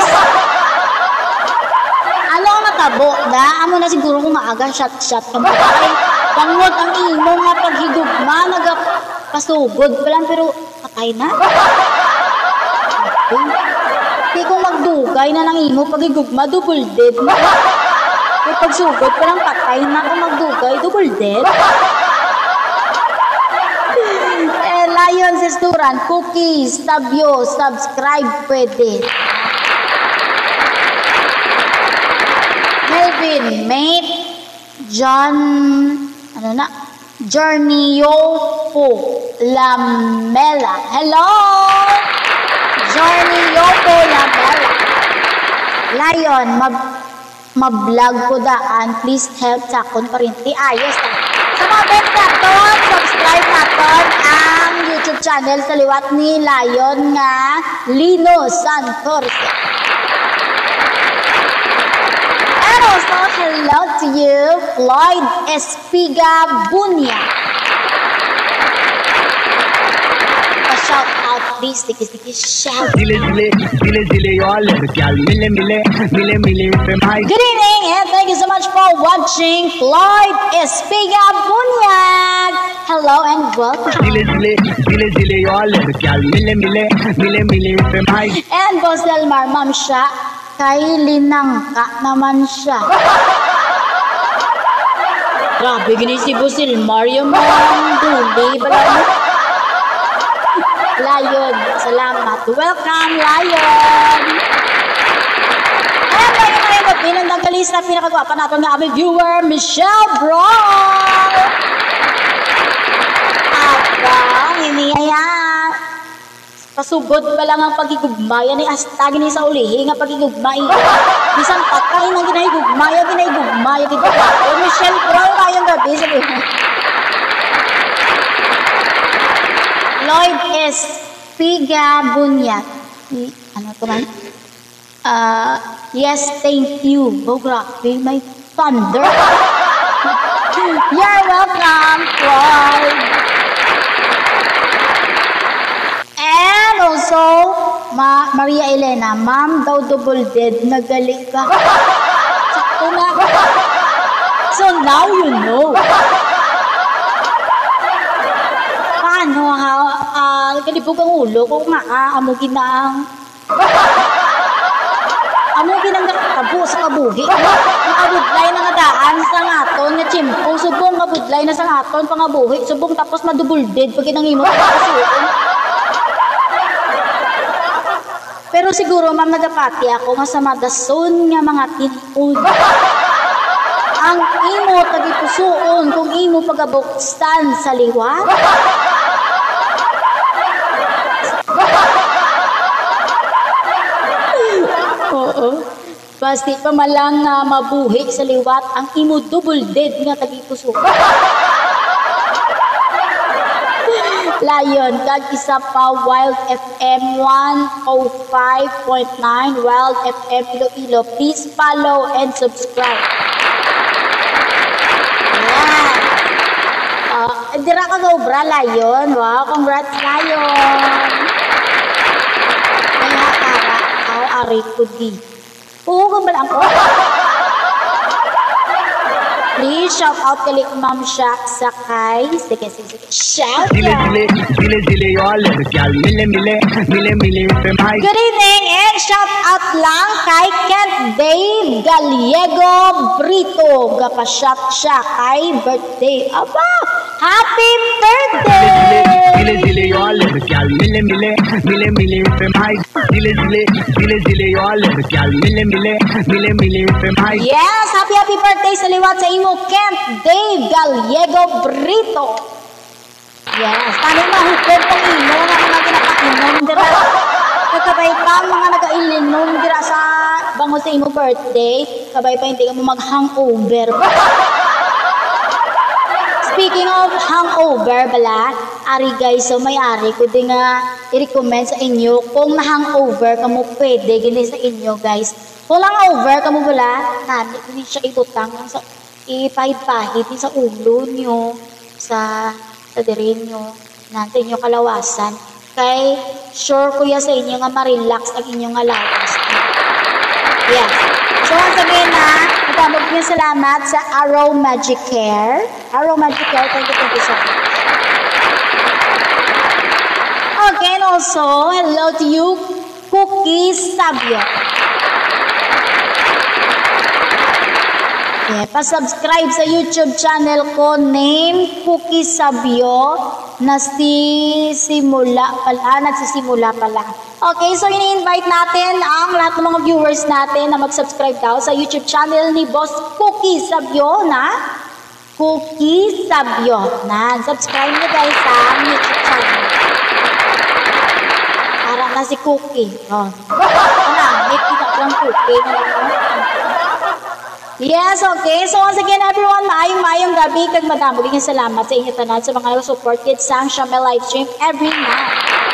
Ano ang matabo da? Amo na siguro kung maaga shot ka mo. Pangot ang imo nga paghigugma, nagapasugod pa lang pero patay na. Di kung magdugay na ng imo paghigugma, double dead na. Kaya pagsugod pa lang patay na kung magdugay, double dead. Lion Restaurant, cookies, tabyo, subscribe pwede. Melvin, mate, John, Journey-Yopo Lamela. Hello! Journey-Yopo Lamela. Lion, mablog ko daan. Please help sa akong parinti. Ayos na. Sa mga best naton, subscribe naton ang YouTube channel sa liwat ni Lion nga Lino Santos. And also, hello to you, Floyd Espiga Bunya. Shout out, please, tiki shout. Dile y'all, mile pe mai. Good evening, and thank you so much for watching Floyd Espiga Bunyag. Hello and welcome. Dile y'all, mile pe mai. And Boss Delmar, ma'am siya, kay linangka naman siya. Grabe, gini si Boss Delmar, yung ma'am, duli, bala Lion, salamat. Welcome, Lion! And bago tayo magpinang nagalis na pinakagwapa natin ng aming viewer, Michelle Brawl! Abang, hinihaya. Pasugod pa lang ang pagigugmaya ni Astagi ni sa ulihi nga pagigugmaya. Isang pagkain ng ginahigugmaya. Michelle Brawl, ngayong gabi, sabi mo. Lloyd Espiga Bunyag. Ano ito man? Yes, thank you. Oh, grabe, may thunder. You're welcome, Lloyd. And also, Maria Elena, ma'am daw double dead, nagaling ka. Sakto na. So now you know. Paano kalibog ang ulo ko amugin ang nakatabo sa kabuhi. Nakabudlay na nadaan sa ngaton nga chimpo. Subong kabudlay na sa ngaton pangabuhi. Subong tapos madubul dead pag inangimot kapasuon. Pero siguro ma'am nagapati ako nga sa madason nga mga tinuod. Ang imo tagipusuon kung imo pagabuksan sa liwat. Oo. Basti pa malang mabuhi sa liwat ang imo double dead nga tagipuso. Lion, kag isa pa Wild FM 105.9 Wild FM Iloilo. Please follow and subscribe. Yeah. Dira ka gobra, Lion. Wow, congrats, Lion. Ari ko di. Oo, gambal ako. Please shout out kay Ma'am Shaq Sakay. Sige. Shout out. Dile y'all, mile pe mai. Good evening and shout out lang kay Kent Dave Gallego Brito. Gapa-shout siya kay birthday. Aba, happy birthday! Zile zile yo alır gal mile mile mile mile pe mai zile zile zile zile yo alır gal mile mile mile mile pe mai. Yes, happy birthday sa liwat sa imo Kent Dave Gallego Brito. Yes, tani mahukod pang imo nga mga ginakainom dira. Kakabay pa mga nagailinom dira sa bango sa imo birthday, kabay pa hindi ka mo mag-hangover. Speaking of hangover bala, ari guys, so may-ari ko din nga i-recommend sa inyo kung na-hangover ka mo pwede gini sa inyo guys. Kung hangover ka mo bala, hindi siya ibutang sa ipahid-pahid sa ulo nyo, sa dire nyo, sa inyo kalawasan. Kay sure kuya sa inyo nga ma-relax ang inyong alawas. Yes. So once again magdamog niyo salamat sa Arrow Magic Care. Arrow Magic Care, thank you so much. Okay, and also, hello to you, Cookie Sabio. Yeah, pa-subscribe sa YouTube channel ko, name Cookie Sabio, nagsisimula pala. Okay, so ini-invite natin ang lahat ng mga viewers natin na mag-subscribe daw sa YouTube channel ni Boss Cookie Sabio na Cookie Sabio. Subscribe niyo guys sa YouTube channel. Para na si Cookie. Oh. May kita lang Cookie. Yes, okay. So once again, everyone, maayong gabi kag madamog nga salamat sa inyo tanan sa mga support kids sang Shame live stream every night.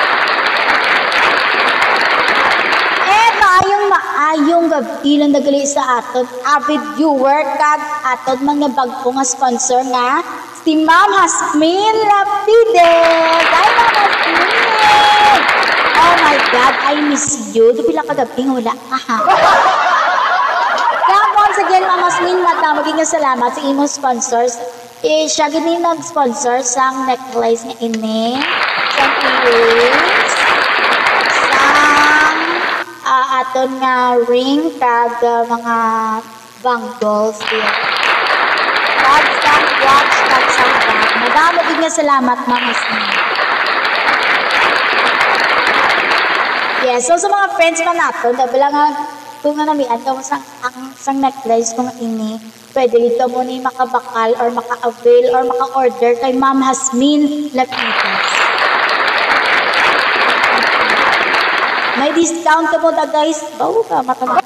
And maayong gabi lang nagali sa aton avid viewer kag aton mga bagko nga sponsor nga si Ma'am Hasmin Rapides. Hi, Ma'am Hasmin! Oh my God, I miss you. Dupila kagabi nga wala ka ha. Once again, Ma'am Hasmin, maging salamat sa imong sponsors. Siya gini nag-sponsor sang necklace nga ini, sang earrings, sang aton nga ring, kag mga bangles here. Kag sang watch, kag sang bag. Maging nga salamat, Ma'am Hasmin. Yes, so sa mga friends pa natin, dabala nga kung nga namian ka mo sang necklace kung ini, pwede dito mo ni makabakal or maka-avail or maka-order kay Ma'am Hasmin Lapitas. May discount ka mo da guys. Bawo ka, matamata.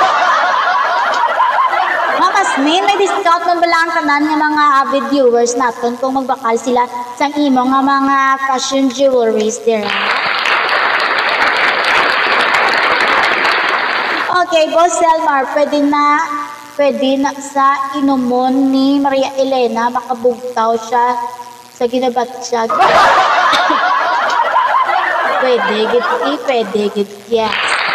Ma'am Hasmin, may discount mo bala ang tanan ng mga avid viewers natin kung magbakal sila sang imo nga mga fashion jewelries dira. Okay, Boss Selmar, pwede na sa inumon ni Maria Elena, makabugtaw siya sa ginabatsyag. Pwede, yes.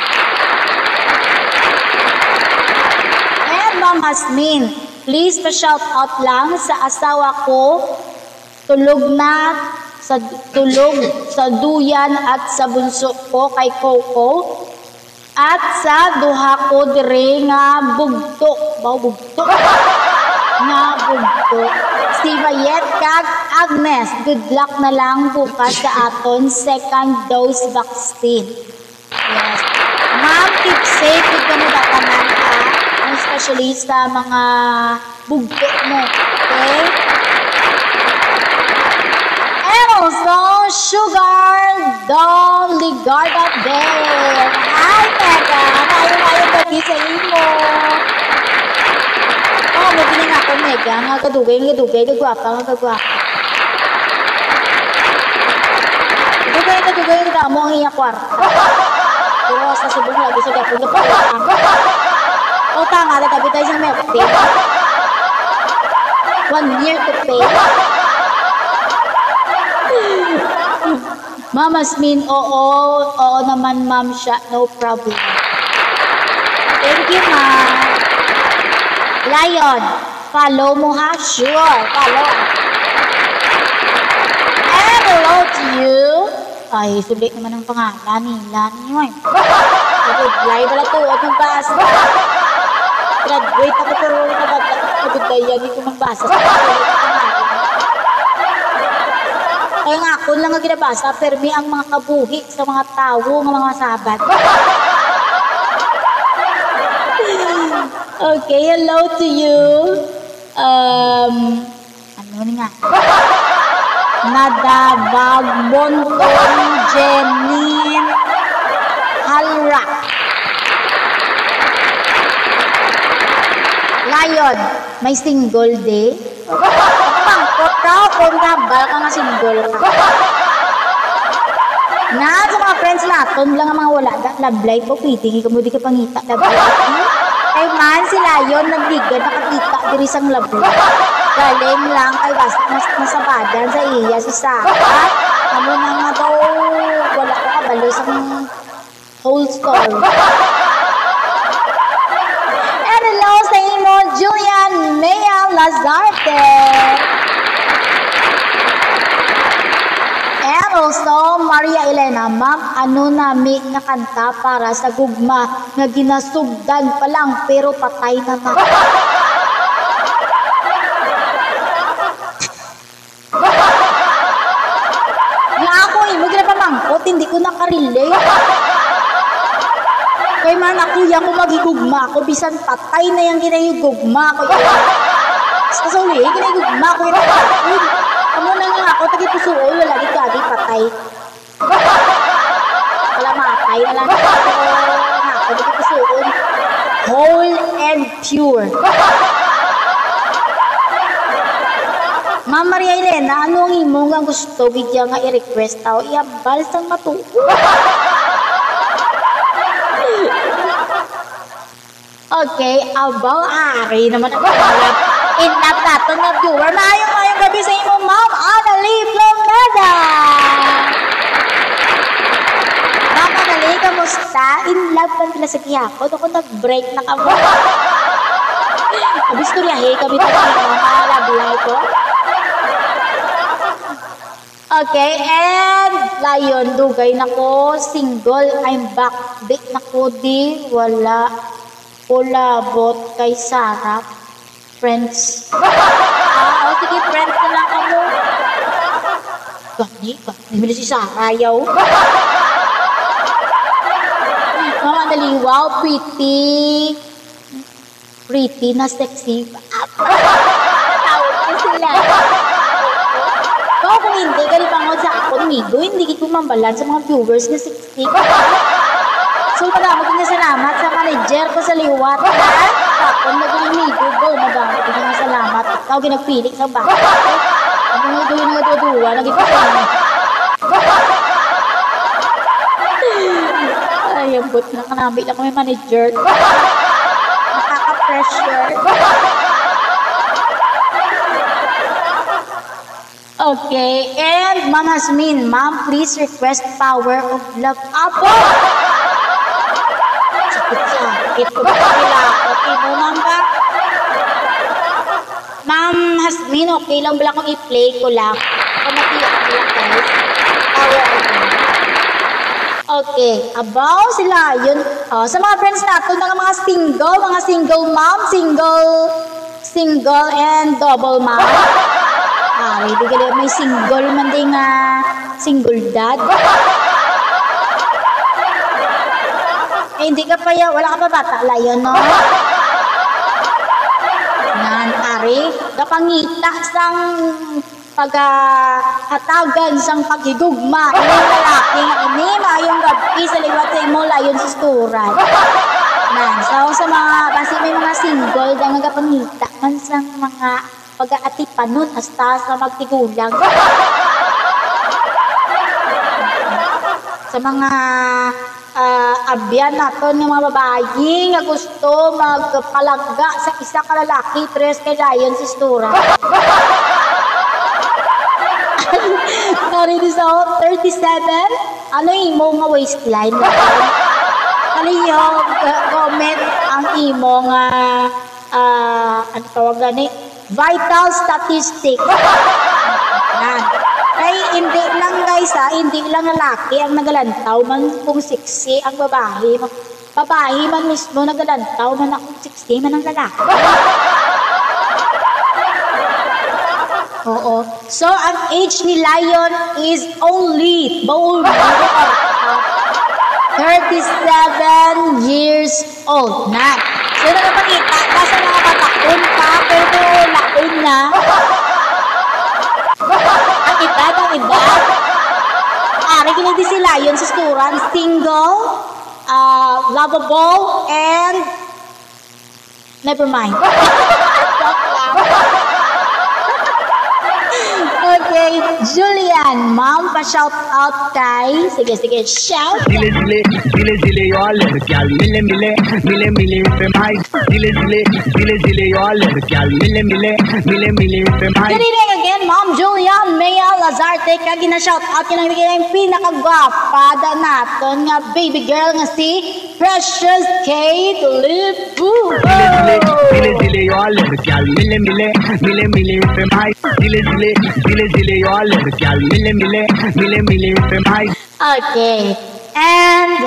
And Ma'am Hasmin, please pa-shout out lang sa asawa ko, tulog sa duyan at sa bunso ko kay Coco. At sa duha ko dire nga bugto. Si Mayet kag Agnes, good luck na lang bukas sa aton second dose vaccine. Yes. Ma'am, keep safe with ka mo batanan ka, especially sa mga bugto mo. Okay? And also, Sugar Don Ligarda Bear. Hi, Teka! Maayong gabi sa imo. Oh, magiging ako, Mega. Nga kadugay, kagwapa. Kadugay, damo ang iya kwarto. Pero sa subong lagi sa gapon na pala. O, tanga, nagkabi tayo sa Mepti. 1 year to pay. Ma'am Hasmin, oo naman ma'am siya, no problem. Thank you, ma'am. Lion, follow mo ha? Sure, follow. And hello to you. Ay, sulit naman ang pangalan nila ninyo eh. Reply pala tuot ng basa. Graduate ako pero nagagdayan, hindi ko magbasa sa pangalan. Kaya nga ako lang ang ginabasa, permi ang mga kabuhi sa mga tao, ng mga sabat. Okay, hello to you. Ano ni nga? Nadabag Bonton Jenin Halrak. Lion, may single day. Pangkot ka, kung nabal ka nga single ka. Na, sa mga friends natin lang ang mga wala. Love life o piting, ikaw mo di ka pangita. Love life. Kay man si Lion, nagligad, nakakita, diri sang love life. Galing lang kay basta masabadan sa iya si Sarah. Ano na nga daw, wala ko kabalo sa whole story. And hello sa imo, Julian Mea Lazarte. And also, Maria Elena, ma'am, ano nami nga kanta para sa gugma nga ginasugdan pa lang pero patay na na. Nga ako mo ginapamangkot, hindi ko nakarelate. Kaya man ako yan kung magigugma ako, bisan patay na yung ginayugugma ko. Sa uli, ginayugugma ko yung patay. Amo na nga ako, tagipusuol, wala di kagi patay. Wala matay, wala na ako, tagipusuol. Whole and pure. Ma'am Maria Elena, ano ang imong ang gusto bigyan nga i-request tao? Iabal sang matuo. Okay, about Ari naman ako. Inap natin na viewer. Maayong gabi sa imong ma'am, Annalie Plomeda. Ma'am Annalie, kamusta? In love ka pala sa kiyakot. Ako nag-break na kamo. Abis ko riyahe, kami ito mga lablay ko. Okay, and Lion, dugay na ko, single, I'm back. Di na ko di, wala. Kulabot kay Sarah. Friends. Sige, friends na lang ako. Gani, nabili si Sarah, yaw. Mama, dali, wow, pretty. Pretty na sexy. Tawag ko sila. Kung hindi ka rin pangod sa ako, migo, hindi ko mambalan sa mga viewers na sexy. So, maraming na salamat sa manager ko sa liwat. Tapos, nag-imigo ko. Maraming na salamat. Ikaw, ginagpilik sa bakit. Ang mga ito yung natutuwa, nag-ipasama. Ay, ang but na kanami lang kami manager. Nakaka-pressure. Okay, and Ma'am Hasmin, Ma'am, please request Power of Love. Apo! Sakit ko ba sila? Okay mo, ma'am ba? Ma'am Hasmin, okay lang ba kung i-play ko lang? Pamatiyak ko lang, guys. Power of Love. Okay, about sila, yun. Sa mga friends natin, mga single mom, single and double mom. Hindi ka may single man din nga single dad. Hindi ka pa wala ka pa bata Lion, no? Nan, ari, kapangita sang pagkatagan sang paghigugma ining lalaki nga ini maayong gabi sa liwat sa imo Lion sa sturan. Nan, so sa mga basi may mga single dahil nga kapangita man sang mga pag-aatipan nun hasta sa magtigulang. Sa mga abyan natin ng mga babae nga gusto magpalagga sa isa ka lalaki tres kay Lion si Stura. Sorry, so 37. Ano imo nga waistline? Kaliyo, comment ang imo nga ano tawag gani? Vital statistic. Yan. Ay, hindi lang guys hindi lang lalaki ang nagalantaw man kung sexy ang babae. Babae man mismo nagalantaw man akong sexy man ang lalaki. Oo. So, ang age ni Lion is only 37 years old na. So, nakapakita, nasa mga patakon pa, pero laon na. Ang edad. Regular din si Lion sa sturan, single, lovable, and never mind. Okay, Julian, ma'am, pa-shout out kay... Sige, shout. Dile yo ladkyal mile pe mai. Dile yo ladkyal mile pe mai. Good evening again, Ma'am Julian Mea Lazarte. Kaya gina-shout out yun ang bigay pinakagwapada natin nga baby girl nga si Precious Kate Lipu. Dile yo ladkyal mile pe mai. Dile yo ladkyal mile pe mai. Okay, and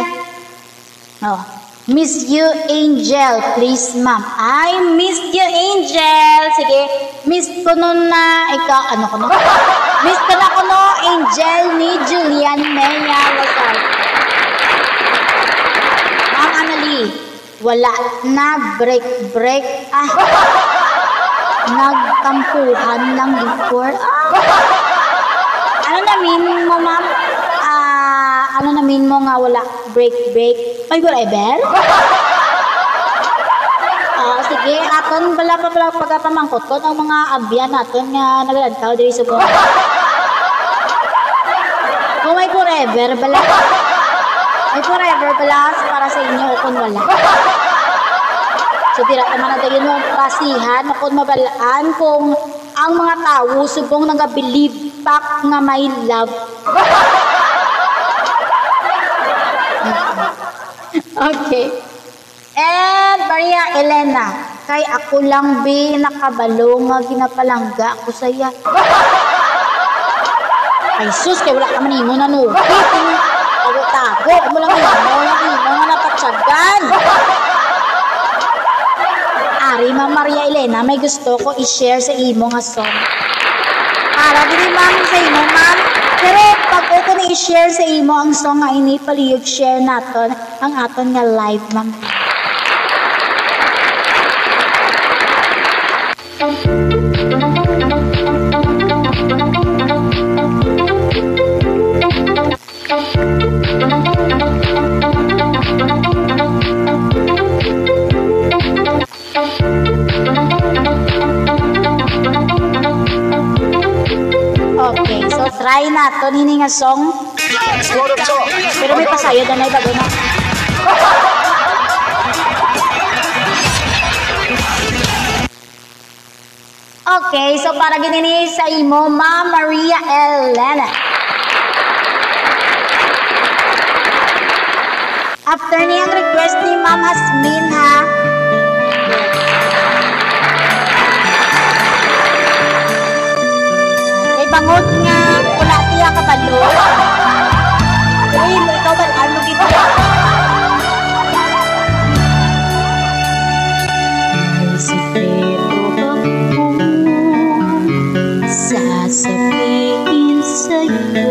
Miss You Angel, please ma'am. I miss you Angel. Sige, miss ko nun na ikaw, ano ko no? Miss ko na ko no, Angel ni Julian Mea Lazar. Ma'am Annalie, wala na break. Nagtampuhan lang before. Ano namin mo ma'am? Ano namin mo nga wala break? Ay, whatever? Sige, aton pala pagkapamangkot ko ang mga abyan natin nga nagladkaw diri sa buong. Kung may forever bala. May forever bala para sa inyo kung wala. So, dira naman na tayo nung pasihan kung mabalaan kung ang mga tao subong nag-believe pak nga may love. Okay. And Maria Elena, kay ako lang nakabalo nga ginapalangga ko saya. Ay sus, kay wala ka man imo na no. Tago mo lang imo nga napatsagan. Ari, Ma'am Maria Elena, may gusto ko i-share sa imo nga song. Para din ma'am sa imo, ma'am. Pero pag ito na i-share sa imo ang song nga ini, paliyog share naton ang aton nga live, ma'am. Okay, so try natin hini nga song. Pero may pasayod na may bago na. Okay, so para ginini sa imo, Ma'am Maria Elena. After niyang request ni Ma'am Asmin, ha? Bangot nga, wala siya kabalo. Uy, ikaw ba, ano gito? Sikreto ako sasabihin sa'yo.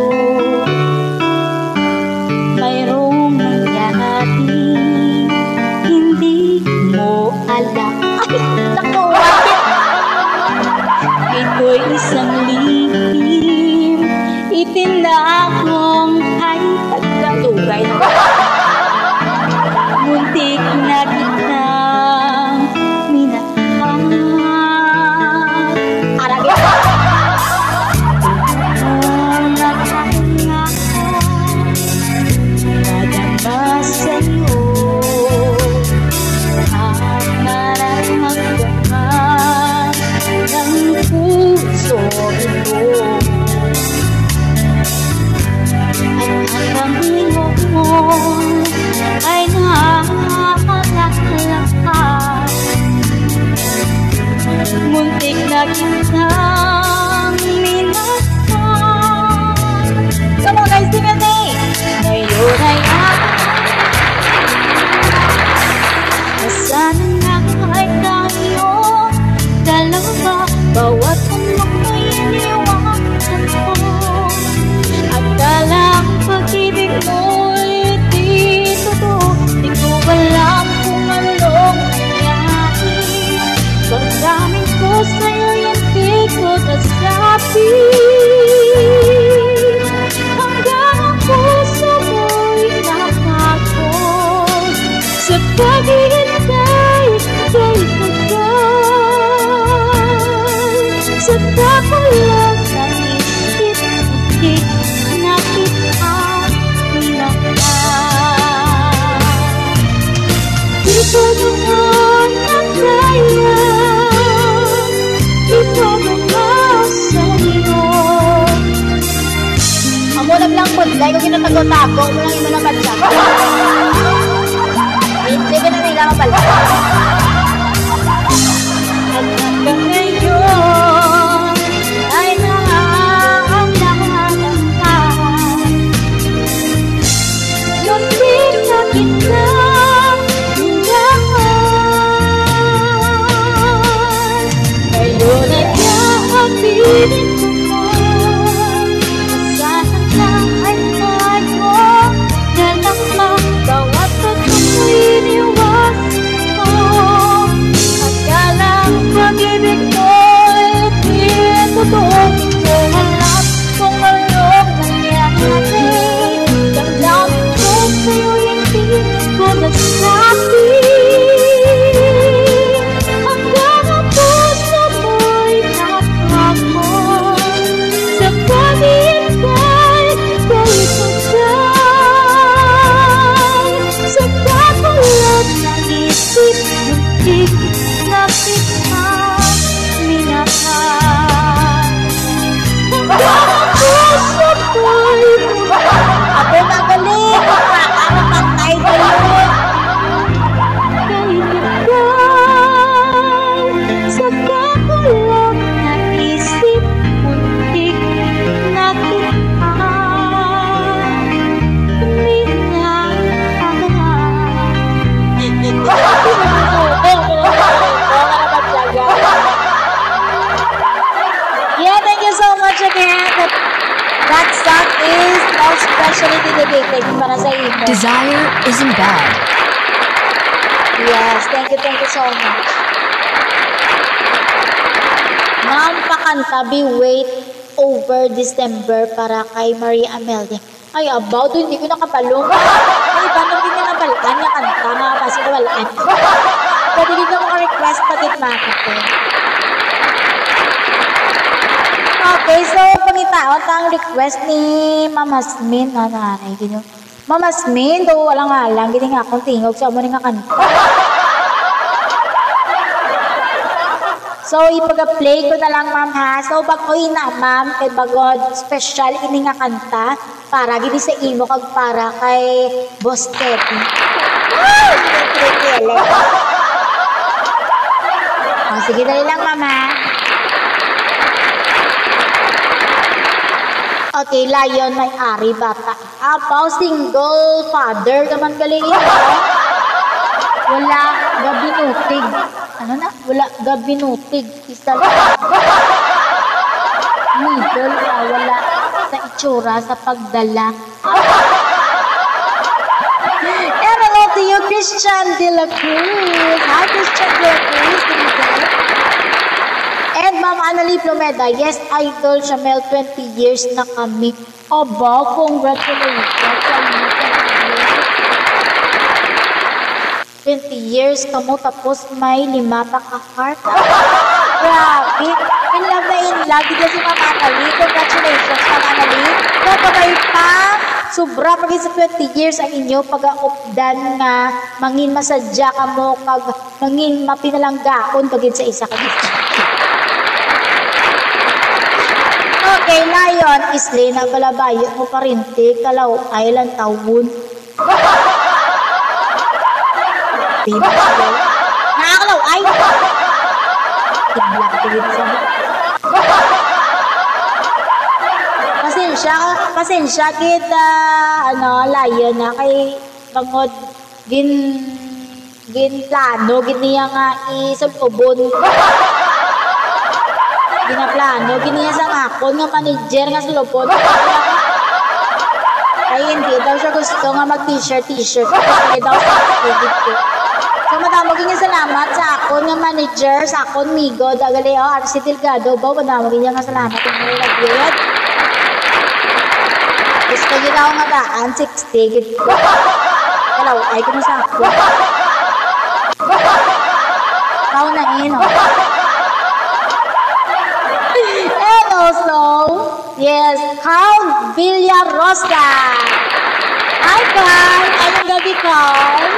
Mayroong nangyari, hindi mo alam. Ay, naku, bakit? Ito'y isang lihim, itinakong ay pagkatugay na. Muntik na kitang minahal. Aragin. Kung nakangako, nadama sa'yo ang nararamdaman ng puso ito. paghihintay kay tagal. Sa kapalang naisip, muntik na kita nilakas. Di ko noon ang kaya, di ko mamasayo. Amo na lang po, dahil ko kinatago-tago, mo lang imo naman siya. Hindi ka na nila mapala. Hanggang ngayon ay nangangalahan. Muntik na kita nilakas. Ngayon ay kaabinin ko mo. Sana lang ay tayo nalang bawat pagkako'y iniwas mo. Akala ang pag-ibig mo'y totoo. Kung alam kung anong nangyari, damdamin ko sa'yo hindi ko nasabi. Hanggang ang puso mo'y nakakapon sa paghihintay kay tagal. Sa kapalang naisip, muntik na kita minahal. Hanggang ang puso ko'y ako magaling, ano patay kayo kay tagal. Sa kapalang naisip, muntik na kita yeah, thank you so much again. That song is now specially dedicated para sa inyo. Desire isn't bad. Yes, thank you so much. Ma'am Pakanta, be wait over December para kay Maria Amelia. Ay, about doon, hindi ko nakapalong. Ay, paano din na nabalkan niya kanta nga kasi nabalkan. Pwede din na mga request pa din natin. Okay, so pangitaon ang request ni Mama Smin. Nanay, gino. Mama Smin, do walang alang, gini nga akong tingog sa mo nga kanta. So, ipag-play ko na lang, ma'am, ha? So, bago ina, ma'am, kay bagod, special ini nga kanta, para gini sa imo, kag para kay Boss Teddy. Oh, sige, dali lang, ma'am, ha? Okay, Lion, may ari, bata. Apaw, single father, naman galing ito. Wala gabinutig. Ano na? Wala gabinutig. Isa lang. Middle ka. Wala sa itsura, sa pagdala. And hello to you, Christian De La Cruz. Hi, Christian De La Cruz. And Ma'am Annalie Plomeda. Yes, idol, Shamel, 20 years na kami. Aba, congratulations. 20 years kamo tapos may 5 pa ka heart. Grabe. In love. Dito si Ma'am Annalie. Congratulations, Ma'am Annalie. Kapagay pa, sobra pag sa 20 years ang inyo pag-aupdan nga mangin masadya ka mo kag mangin mapinalanggaon pagid sa isa ka. Okay, Lion, isli na balabayo mo parinti, kalaw ay lang tawon. Nakakalaw ay! Tigla ka dito sa pasensya kita, Lion na kay bangod gin plano, niya nga isulubon. Ginaplano, giniya sa ngakon nga manager nga sulupon. Ay hindi daw siya gusto nga mag-t-shirt. Kasi daw sa edit ko. So madamog niya salamat sa akon nga manager, sa akon migo, dagali RC Delgado ba, madamog niya nga salamat yung mga nag-yod. Gusto niya daw nga daan, 60, git ko. Kalaw, ay ko sa ako. Villarosa. Hi, Carl. Anong gabi, Carl?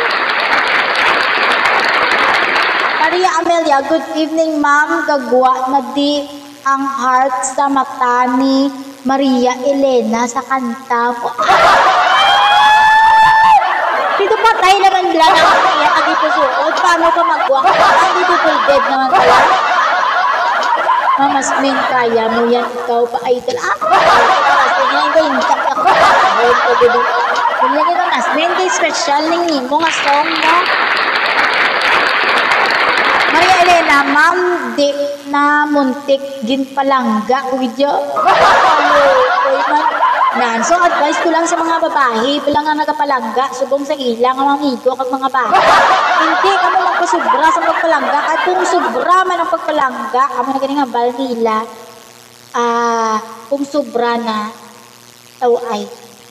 Maria Amelia, good evening, ma'am. Gagwa na di ang heart sa mata ni Maria Elena sa kanta ko. Dito patay naman lang ang iyak ang itusuot. Paano ka magwa ka? Hindi double dead naman pala. Mamas Min, kaya mo yan. Ikaw pa idol. Kasi nga yung intak ako. Kung lagi Mamas Min, kay special ng mo nga song mo. Maria Elena, ma'am, di na muntik ginpalangga. Kuidyo. Nan, so advice ko lang sa mga babae, bilang nga nagapalangga, subong sa ilang ang amigo kag mga bata. Hindi ka mo magpasubra sa pagpalangga, at kung subra man ang pagpalangga, kamo na ganing hambal nila, kung subra na, ay.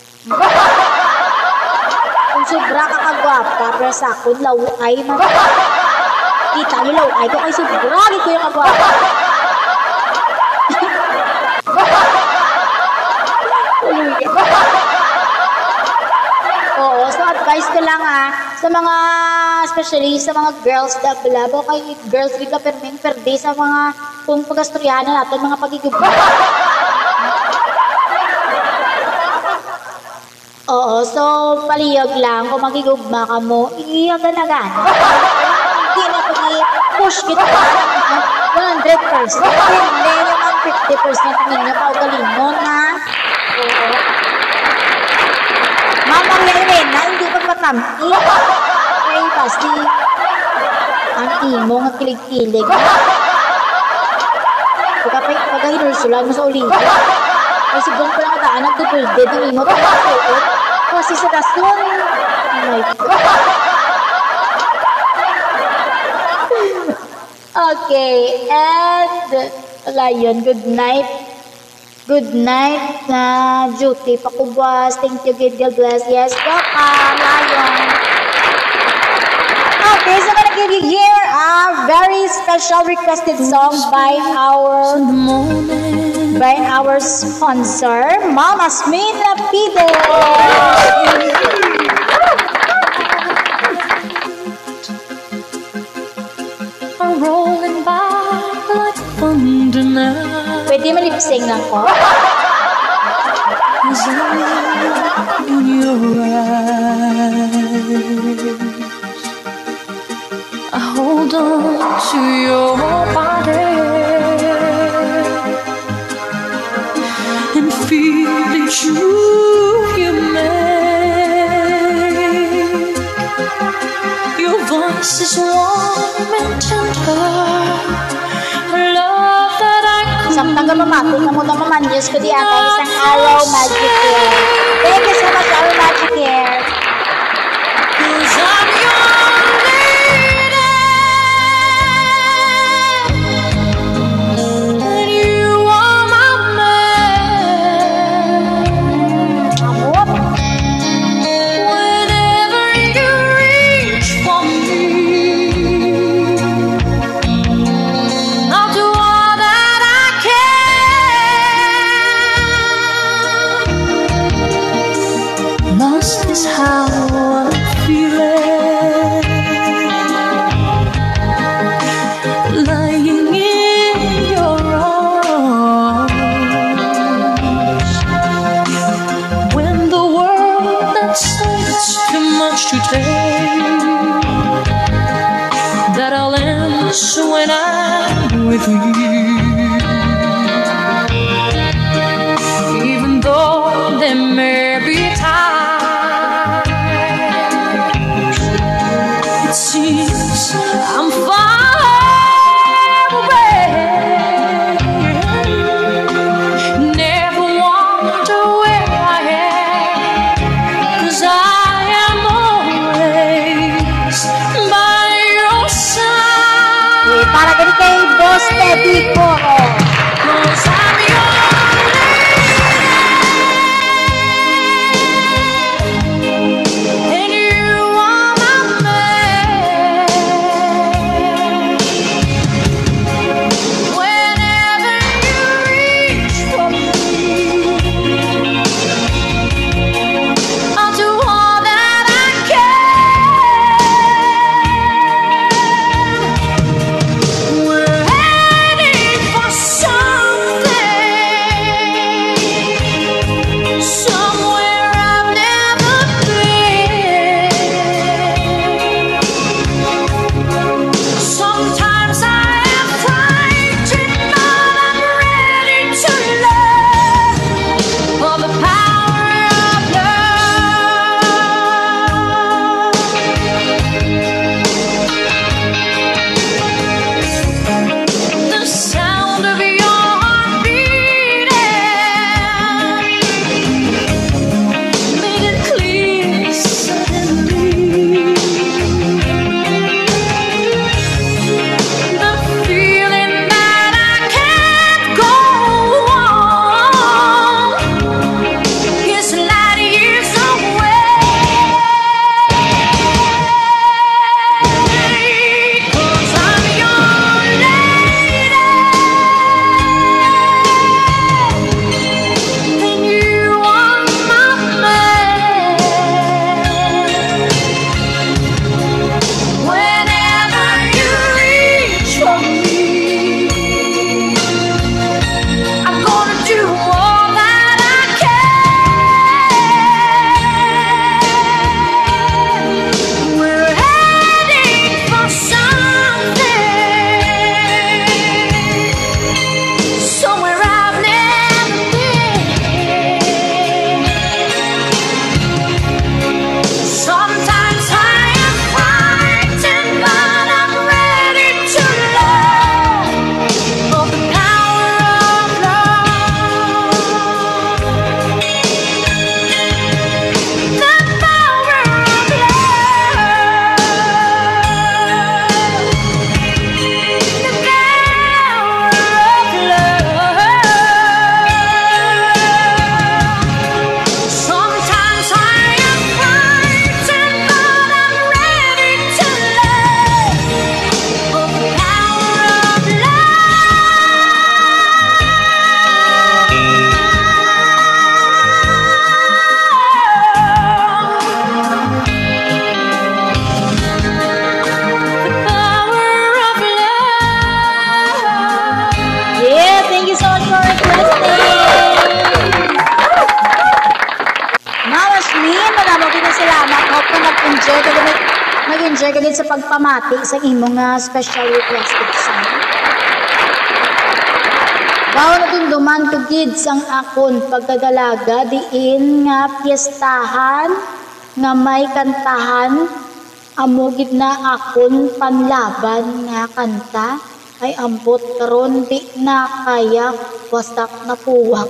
Kung subra ka kagwapa, pero sa akon, laway man. Kita niyo laway ko kay subra, ko yung kagwapa. Oo, so advice ko lang sa mga, especially sa mga girls na blabo, kay girls with ka perde sa mga, kung pagastoryahan na natin, mga pagigubba. Oo, so paliyag lang, kung magigugma ka mo, iyagan-agan. Hindi na pag-push kita 100%. Hindi naman 50% ang inyo kaugalingon na. Oo. Mamang Elena, hindi pa matamti. Kaya pasti, ang imo nga kilig-kilig. Pagka-hinursulan mo sa ulitin. Ay, subong ko lang kataan, nag-double dead ang imo. Kasi sa rason, oh my God. Okay, and Lion, good night. Good night na duty pakubwas. Thank you, God bless. Yes, welcome, Lion. Okay, so I'm gonna give you here a very special requested song by our sponsor, Mamas Min Lapido. I'm rolling by like thunder now. Pwede mo lip-sing lang ko? In your eyes, I hold on to your body and feel that you make. Your voice is warm and tender. Samtang mamapit na muna mamanyos ko di ako isang Arrow Magic Hair. Thank you so much, Arrow Magic Hair. And you are my man. Whenever you reach for me, I'll do all that I can. Lost is how I'm feeling, lying in your arms. When the world that says too much to take, that I'll answer when I'm with you. Even though there may be times it seems I'm far away, never wonder where I am, 'cause I am always by your side. Para gani kay Boss Teddy Coro. 'Cause I'm yours. And you are my man. Whenever you reach for me, Messenger kagid sa pagpamati sa imong nga special requested song. Bawo na dumduman kagid sang akon pagkadalaga diin nga piyestahan nga may kantahan amo gid na akon panlaban nga kanta ay ambot karon di na kaya wasak na puwak.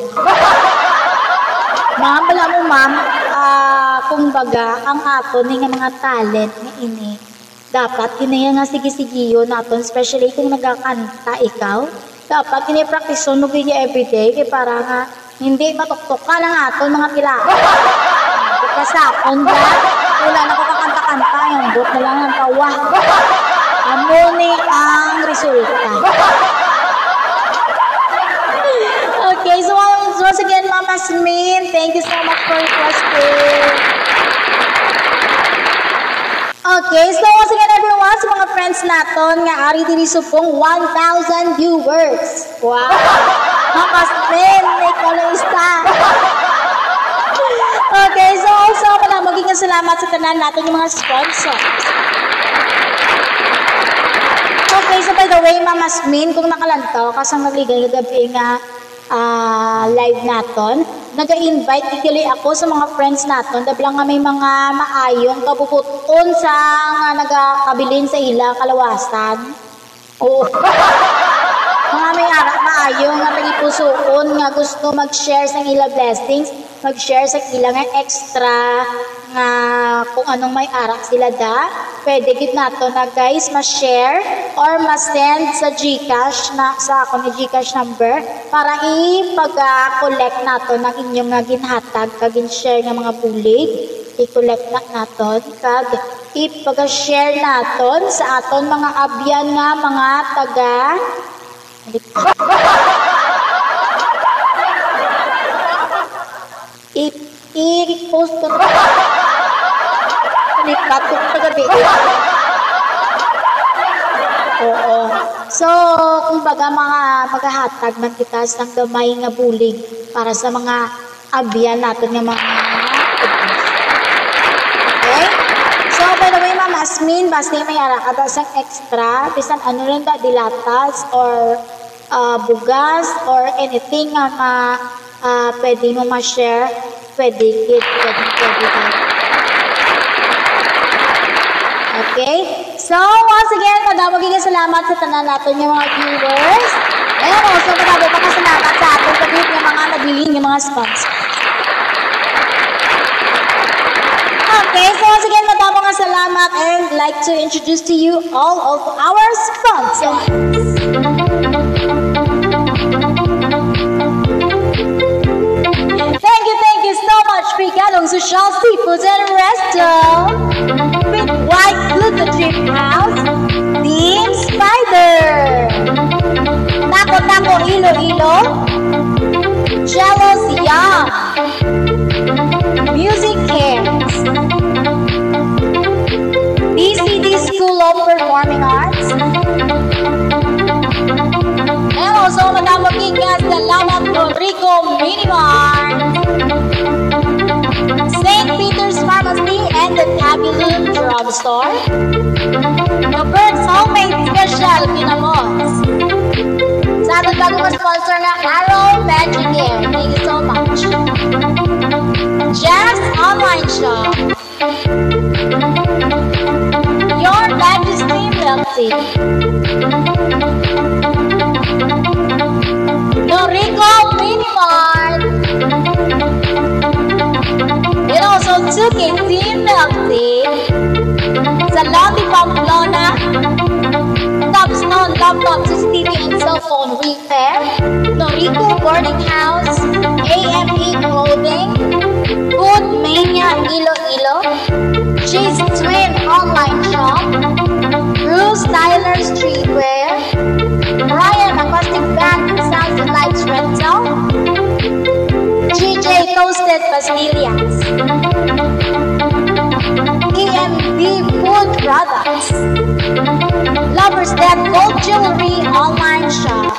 Ma'am, wala mo ma'am, kumbaga ang aton nga mga talent nga ini dapat kinaya nga sige-sigiyo naton, especially kung nagakanta ikaw, dapat kini-practice mo kaya everyday kay para nga hindi matuktok ka lang aton mga tila. Kasakon ka, wala na ko kakanta-kanta, yung bot na lang ang tawa. Amo ni ang resulta. Okay, so once again, Mama Smin, thank you so much for requesting. Okay, so once again everyone, sa mga friends naton nga ari diri supong 1,000 viewers. Wow! Mama Smin, may kalista. Okay, so also pala maging salamat sa tanan natin yung mga sponsors. Okay, so by the way, Mama Smin, kung nakalantaw, kasang nagligay gabi nga live naton, naga-invite ikili ako sa mga friends naton, dablang nga may mga maayong kabubuton sa nga nagakabilin sa ila kalawasan. Oo. Mga may maayong nga nagipusoon nga gusto mag-share sa ila blessings, mag-share sa ila nga extra nga kung anong may arak sila da, pwede gid nato na guys ma-share or ma-send sa GCash na sa ako ni GCash number para ipag-collect nato ng inyong nga ginhatag kag gin-share nga mga bulig, i-collect na naton kag ipag-share naton sa aton mga abyan nga mga taga i-post ko lipat ko tagabi. Oo. So, kumbaga maghahatag man kita ng gamay nga bulig para sa mga abyan natin nga mga okay? So, by the way, Ma'am Asmin, basta may arakata sa extra, bisan ano rin da, dilatas or bugas or anything nga pwede mo ma-share, pwede. Okay? So, once again, magiging salamat sa tanan natin yung mga viewers. And also, magpapasalamat sa ating kapit yung mga nabiling yung mga sponsors. Okay, so once again, magpapang salamat and like to introduce to you all of our sponsors. Thank you so much, Pigalong Social Seafoods and Restaurant with White Pluto Trip House, Team Spider, Taco Iloilo, Jealous Young, Music Cares, DCD School of Performing Arts, and also Madame Gigas de Laman Rico Minimart, St. Peter's Pharmacy and the Tabulum Drugstore, the Birds Homemade Special Pinamos, sa ating bagong sponsor na Arrow Magic Air, thank you so much, Jazz Online Shop, Your Majesty Milk Tea, Norico Minimart, and also 2KT Milk Tea, Salon de Pamplona, Topstone Laptop CCTV and Cell Phone Repair, Norico Boarding House, AME Clothing, Food Mania Iloilo, Cheese Twin Online Shop, Bruce Tyler Streetwear, Ryan Acoustic Band Sounds and Lights Rental, GJ Toasted Pastillas, EMB Food Products, Lover's Dead Gold Jewelry Online Shop,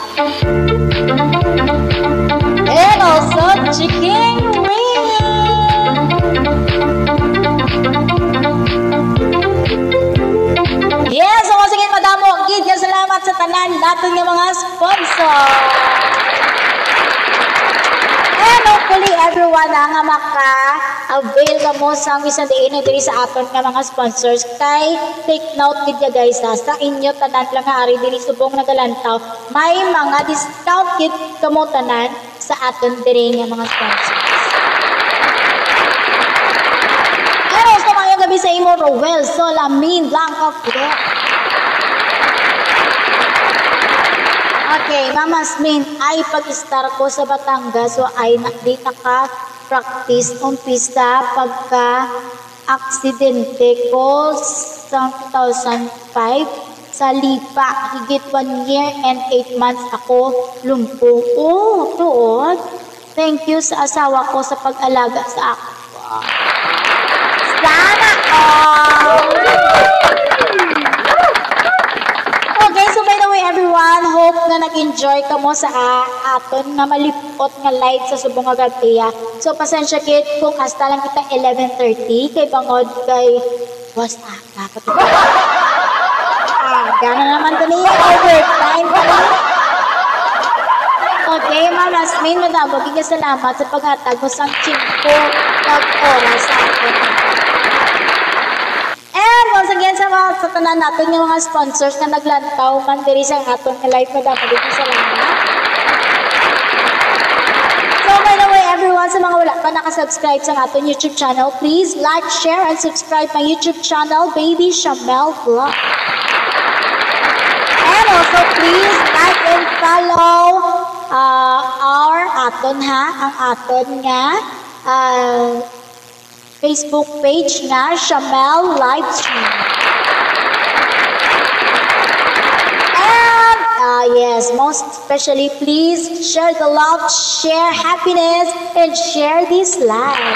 and also Chicken Wing. salamat sa tanan natin ng mga sponsor. And hopefully everyone nga maka-avail ka mo sa isang day na diri sa aton nga mga sponsors. Kay take note gid guys ha, sa inyo tanan lang nga ari diri subong nagalantaw. May mga discount gid kamo tanan sa aton diri nga mga sponsors. Pero sa mga gabi sa imo Rowell, Solamin, Blanca, Fidel. Okay, Mama Smin, ay pag-start ko sa Batangas, so ay di naka-practice umpisa pagka-aksidente ko sa 2005 sa Lipa. Higit 1 year and 8 months ako lumpo. Oh, tuod. Thank you sa asawa ko sa pag-alaga sa ako. Sana all! Okay, so by the way everyone, hope na nag-enjoy ka mo sa aton nga malipot nga live sa subong nga gabi. So pasensya kit kung hasta lang kita 11:30 kay bangod kay was dapat. Gana naman to niya overtime pa rin. Okay, Mama Asmin, madamo kaya salamat sa paghatag mo sang 5 oras sa atin. And once again, sa tanan natin yung mga sponsors na naglantaw man diri sa aton nga live, madamo kaya salamat. So by the way, everyone, sa mga wala pa nakasubscribe sa aton YouTube channel, please like, share, and subscribe my YouTube channel, Baby Shamel Vlog. And also, please like and follow our aton ang aton nga Facebook page nga Shamel Livestream. And yes, most especially, please share the love, share happiness, and share this live.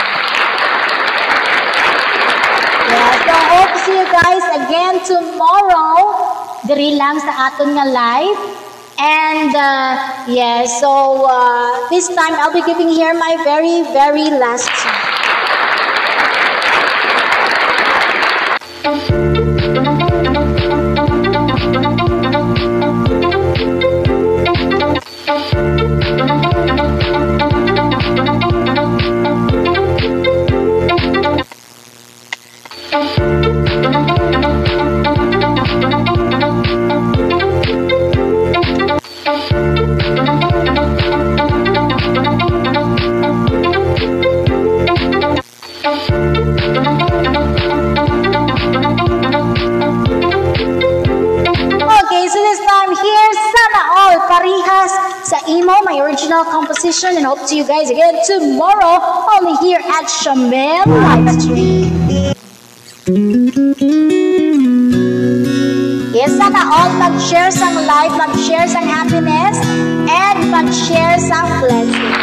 Yes, so hope to see you guys again tomorrow. Diri lang sa aton nga live. And yes, so this time I'll be giving here my very, very last song. My original composition, and hope to you guys again tomorrow only here at Shamel Livestream. Yes, sana all mag-share sang live, mag-share sang happiness, and mag-share sang blessing.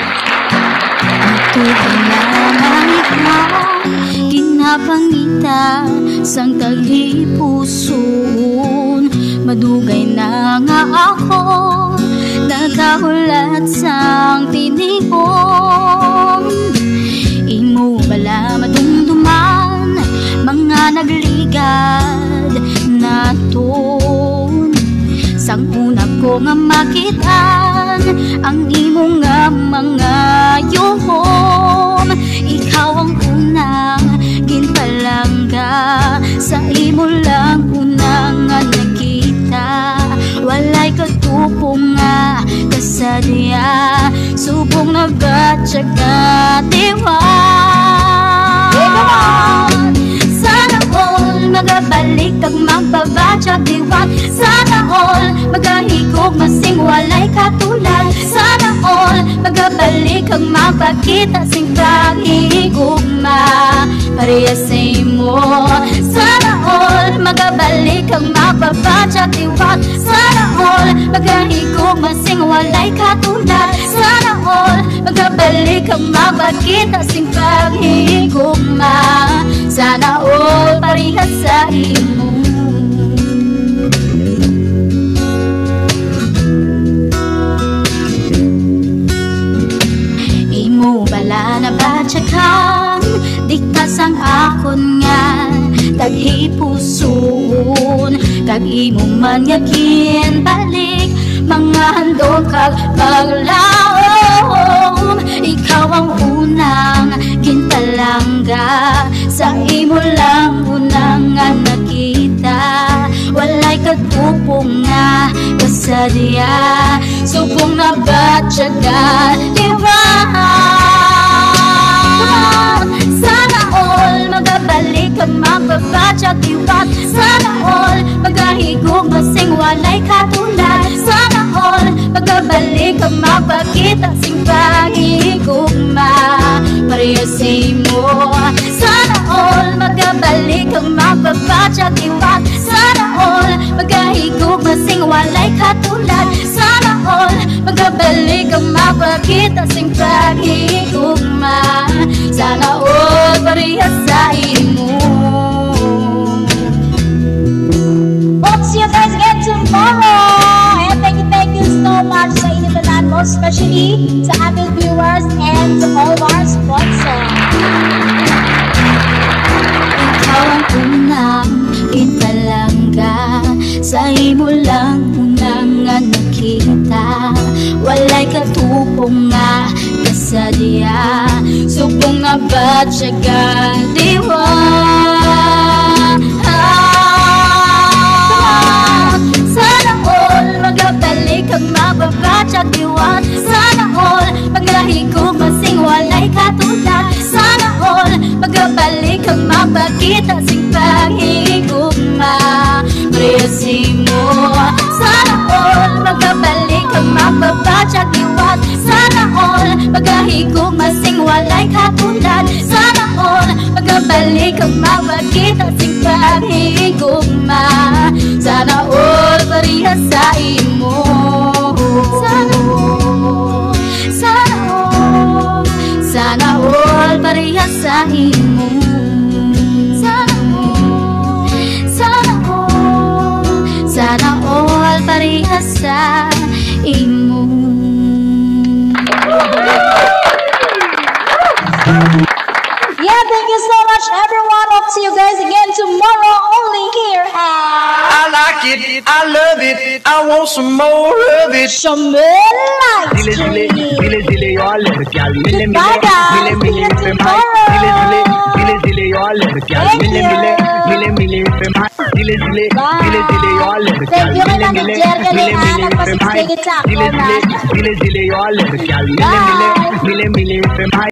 Ginapangita sang taghipuson, madugay na nga ako nagkahulat sang tinihon. Imo bala madumduman mga nagligad naton. Sang una ko nga makitaan ang imo nga mga yuhom. Ikaw ang unang ginpalangga, sa imo lang unang nga nakita. Walay katupong nga kasadya, subong na batyaga diwa. Sana all magabalik kag magbabatya diwa. Sana all magahigog masing walay katulad. Sana all magabalik kag magpakita sing pag-higugma pareha sa imo. Sana all magabalik kag magbabatya diwa. Sana all magahigog masing walay katulad. Sana all magabalik kag magpakita sing pag-higugma. Sana all pareha sa imo. Imo bala na batyakan, diktas ang akon nga taghipuson. kag imo man yakin balik mga handog kag paglaom. Ikaw ang unang ginpalangga sa imo lang unang nga nakita. Walay katupong nga kasadya, subong na batyaga diba? Sana all magabalik ang mababatya diwa. Sana all magahigog masing walay katulad. Sana all magabalik ang mapakita sing pagigugma parehas sa imo. Sana all magabalik ang mababatya diwa. Sana all magahigog masing walay katulad. Sana all magabalik ang mapakita sing pagigugma. Sana all parehas sa imo. Hope see you guys again tomorrow. And thank you so much sa inyo tanan, most especially sa avid viewers and to all of our sponsors. Ikaw ang unang ipalangga sa imo lang unang nga nakita. Walay katupong nga kasadya, subong nga batyaga diwa. Sana all magabalik ang mababatya diwa. Sana all maglahigog masing walay katulad. Sana all magabalik ang mapakita sing pagigugma parehas sa imo. Sana all magabalik ang mababatya diwa. Sana all magahigog masing walay katulad. Sana all magabalik ang mapakita sing pagigugma. Sana all parehas sa imo. Sana all, sana all, sana all parehas sa imo. Sana all, sana all, sana all parehas sa imo. Yeah, thank you so much everyone. Hope to see you guys again tomorrow only here at I like it, I love it, I want some more of it. Shamil Dile dile, Livestream. dile dile yo lerkyal mile mile, Goodbye, guys. mile See mile you fe mai. tomorrow. Dile dile yo lerkyal Thank mile you. mile, mile mile fe mai. Dile dile yo lerkyal Thank you, mile Manager mile, Galingan. mile mile fe mai. Nagpasistigit sa ako, Dile dile yo lerkyal mile mile, mile mile fe mai.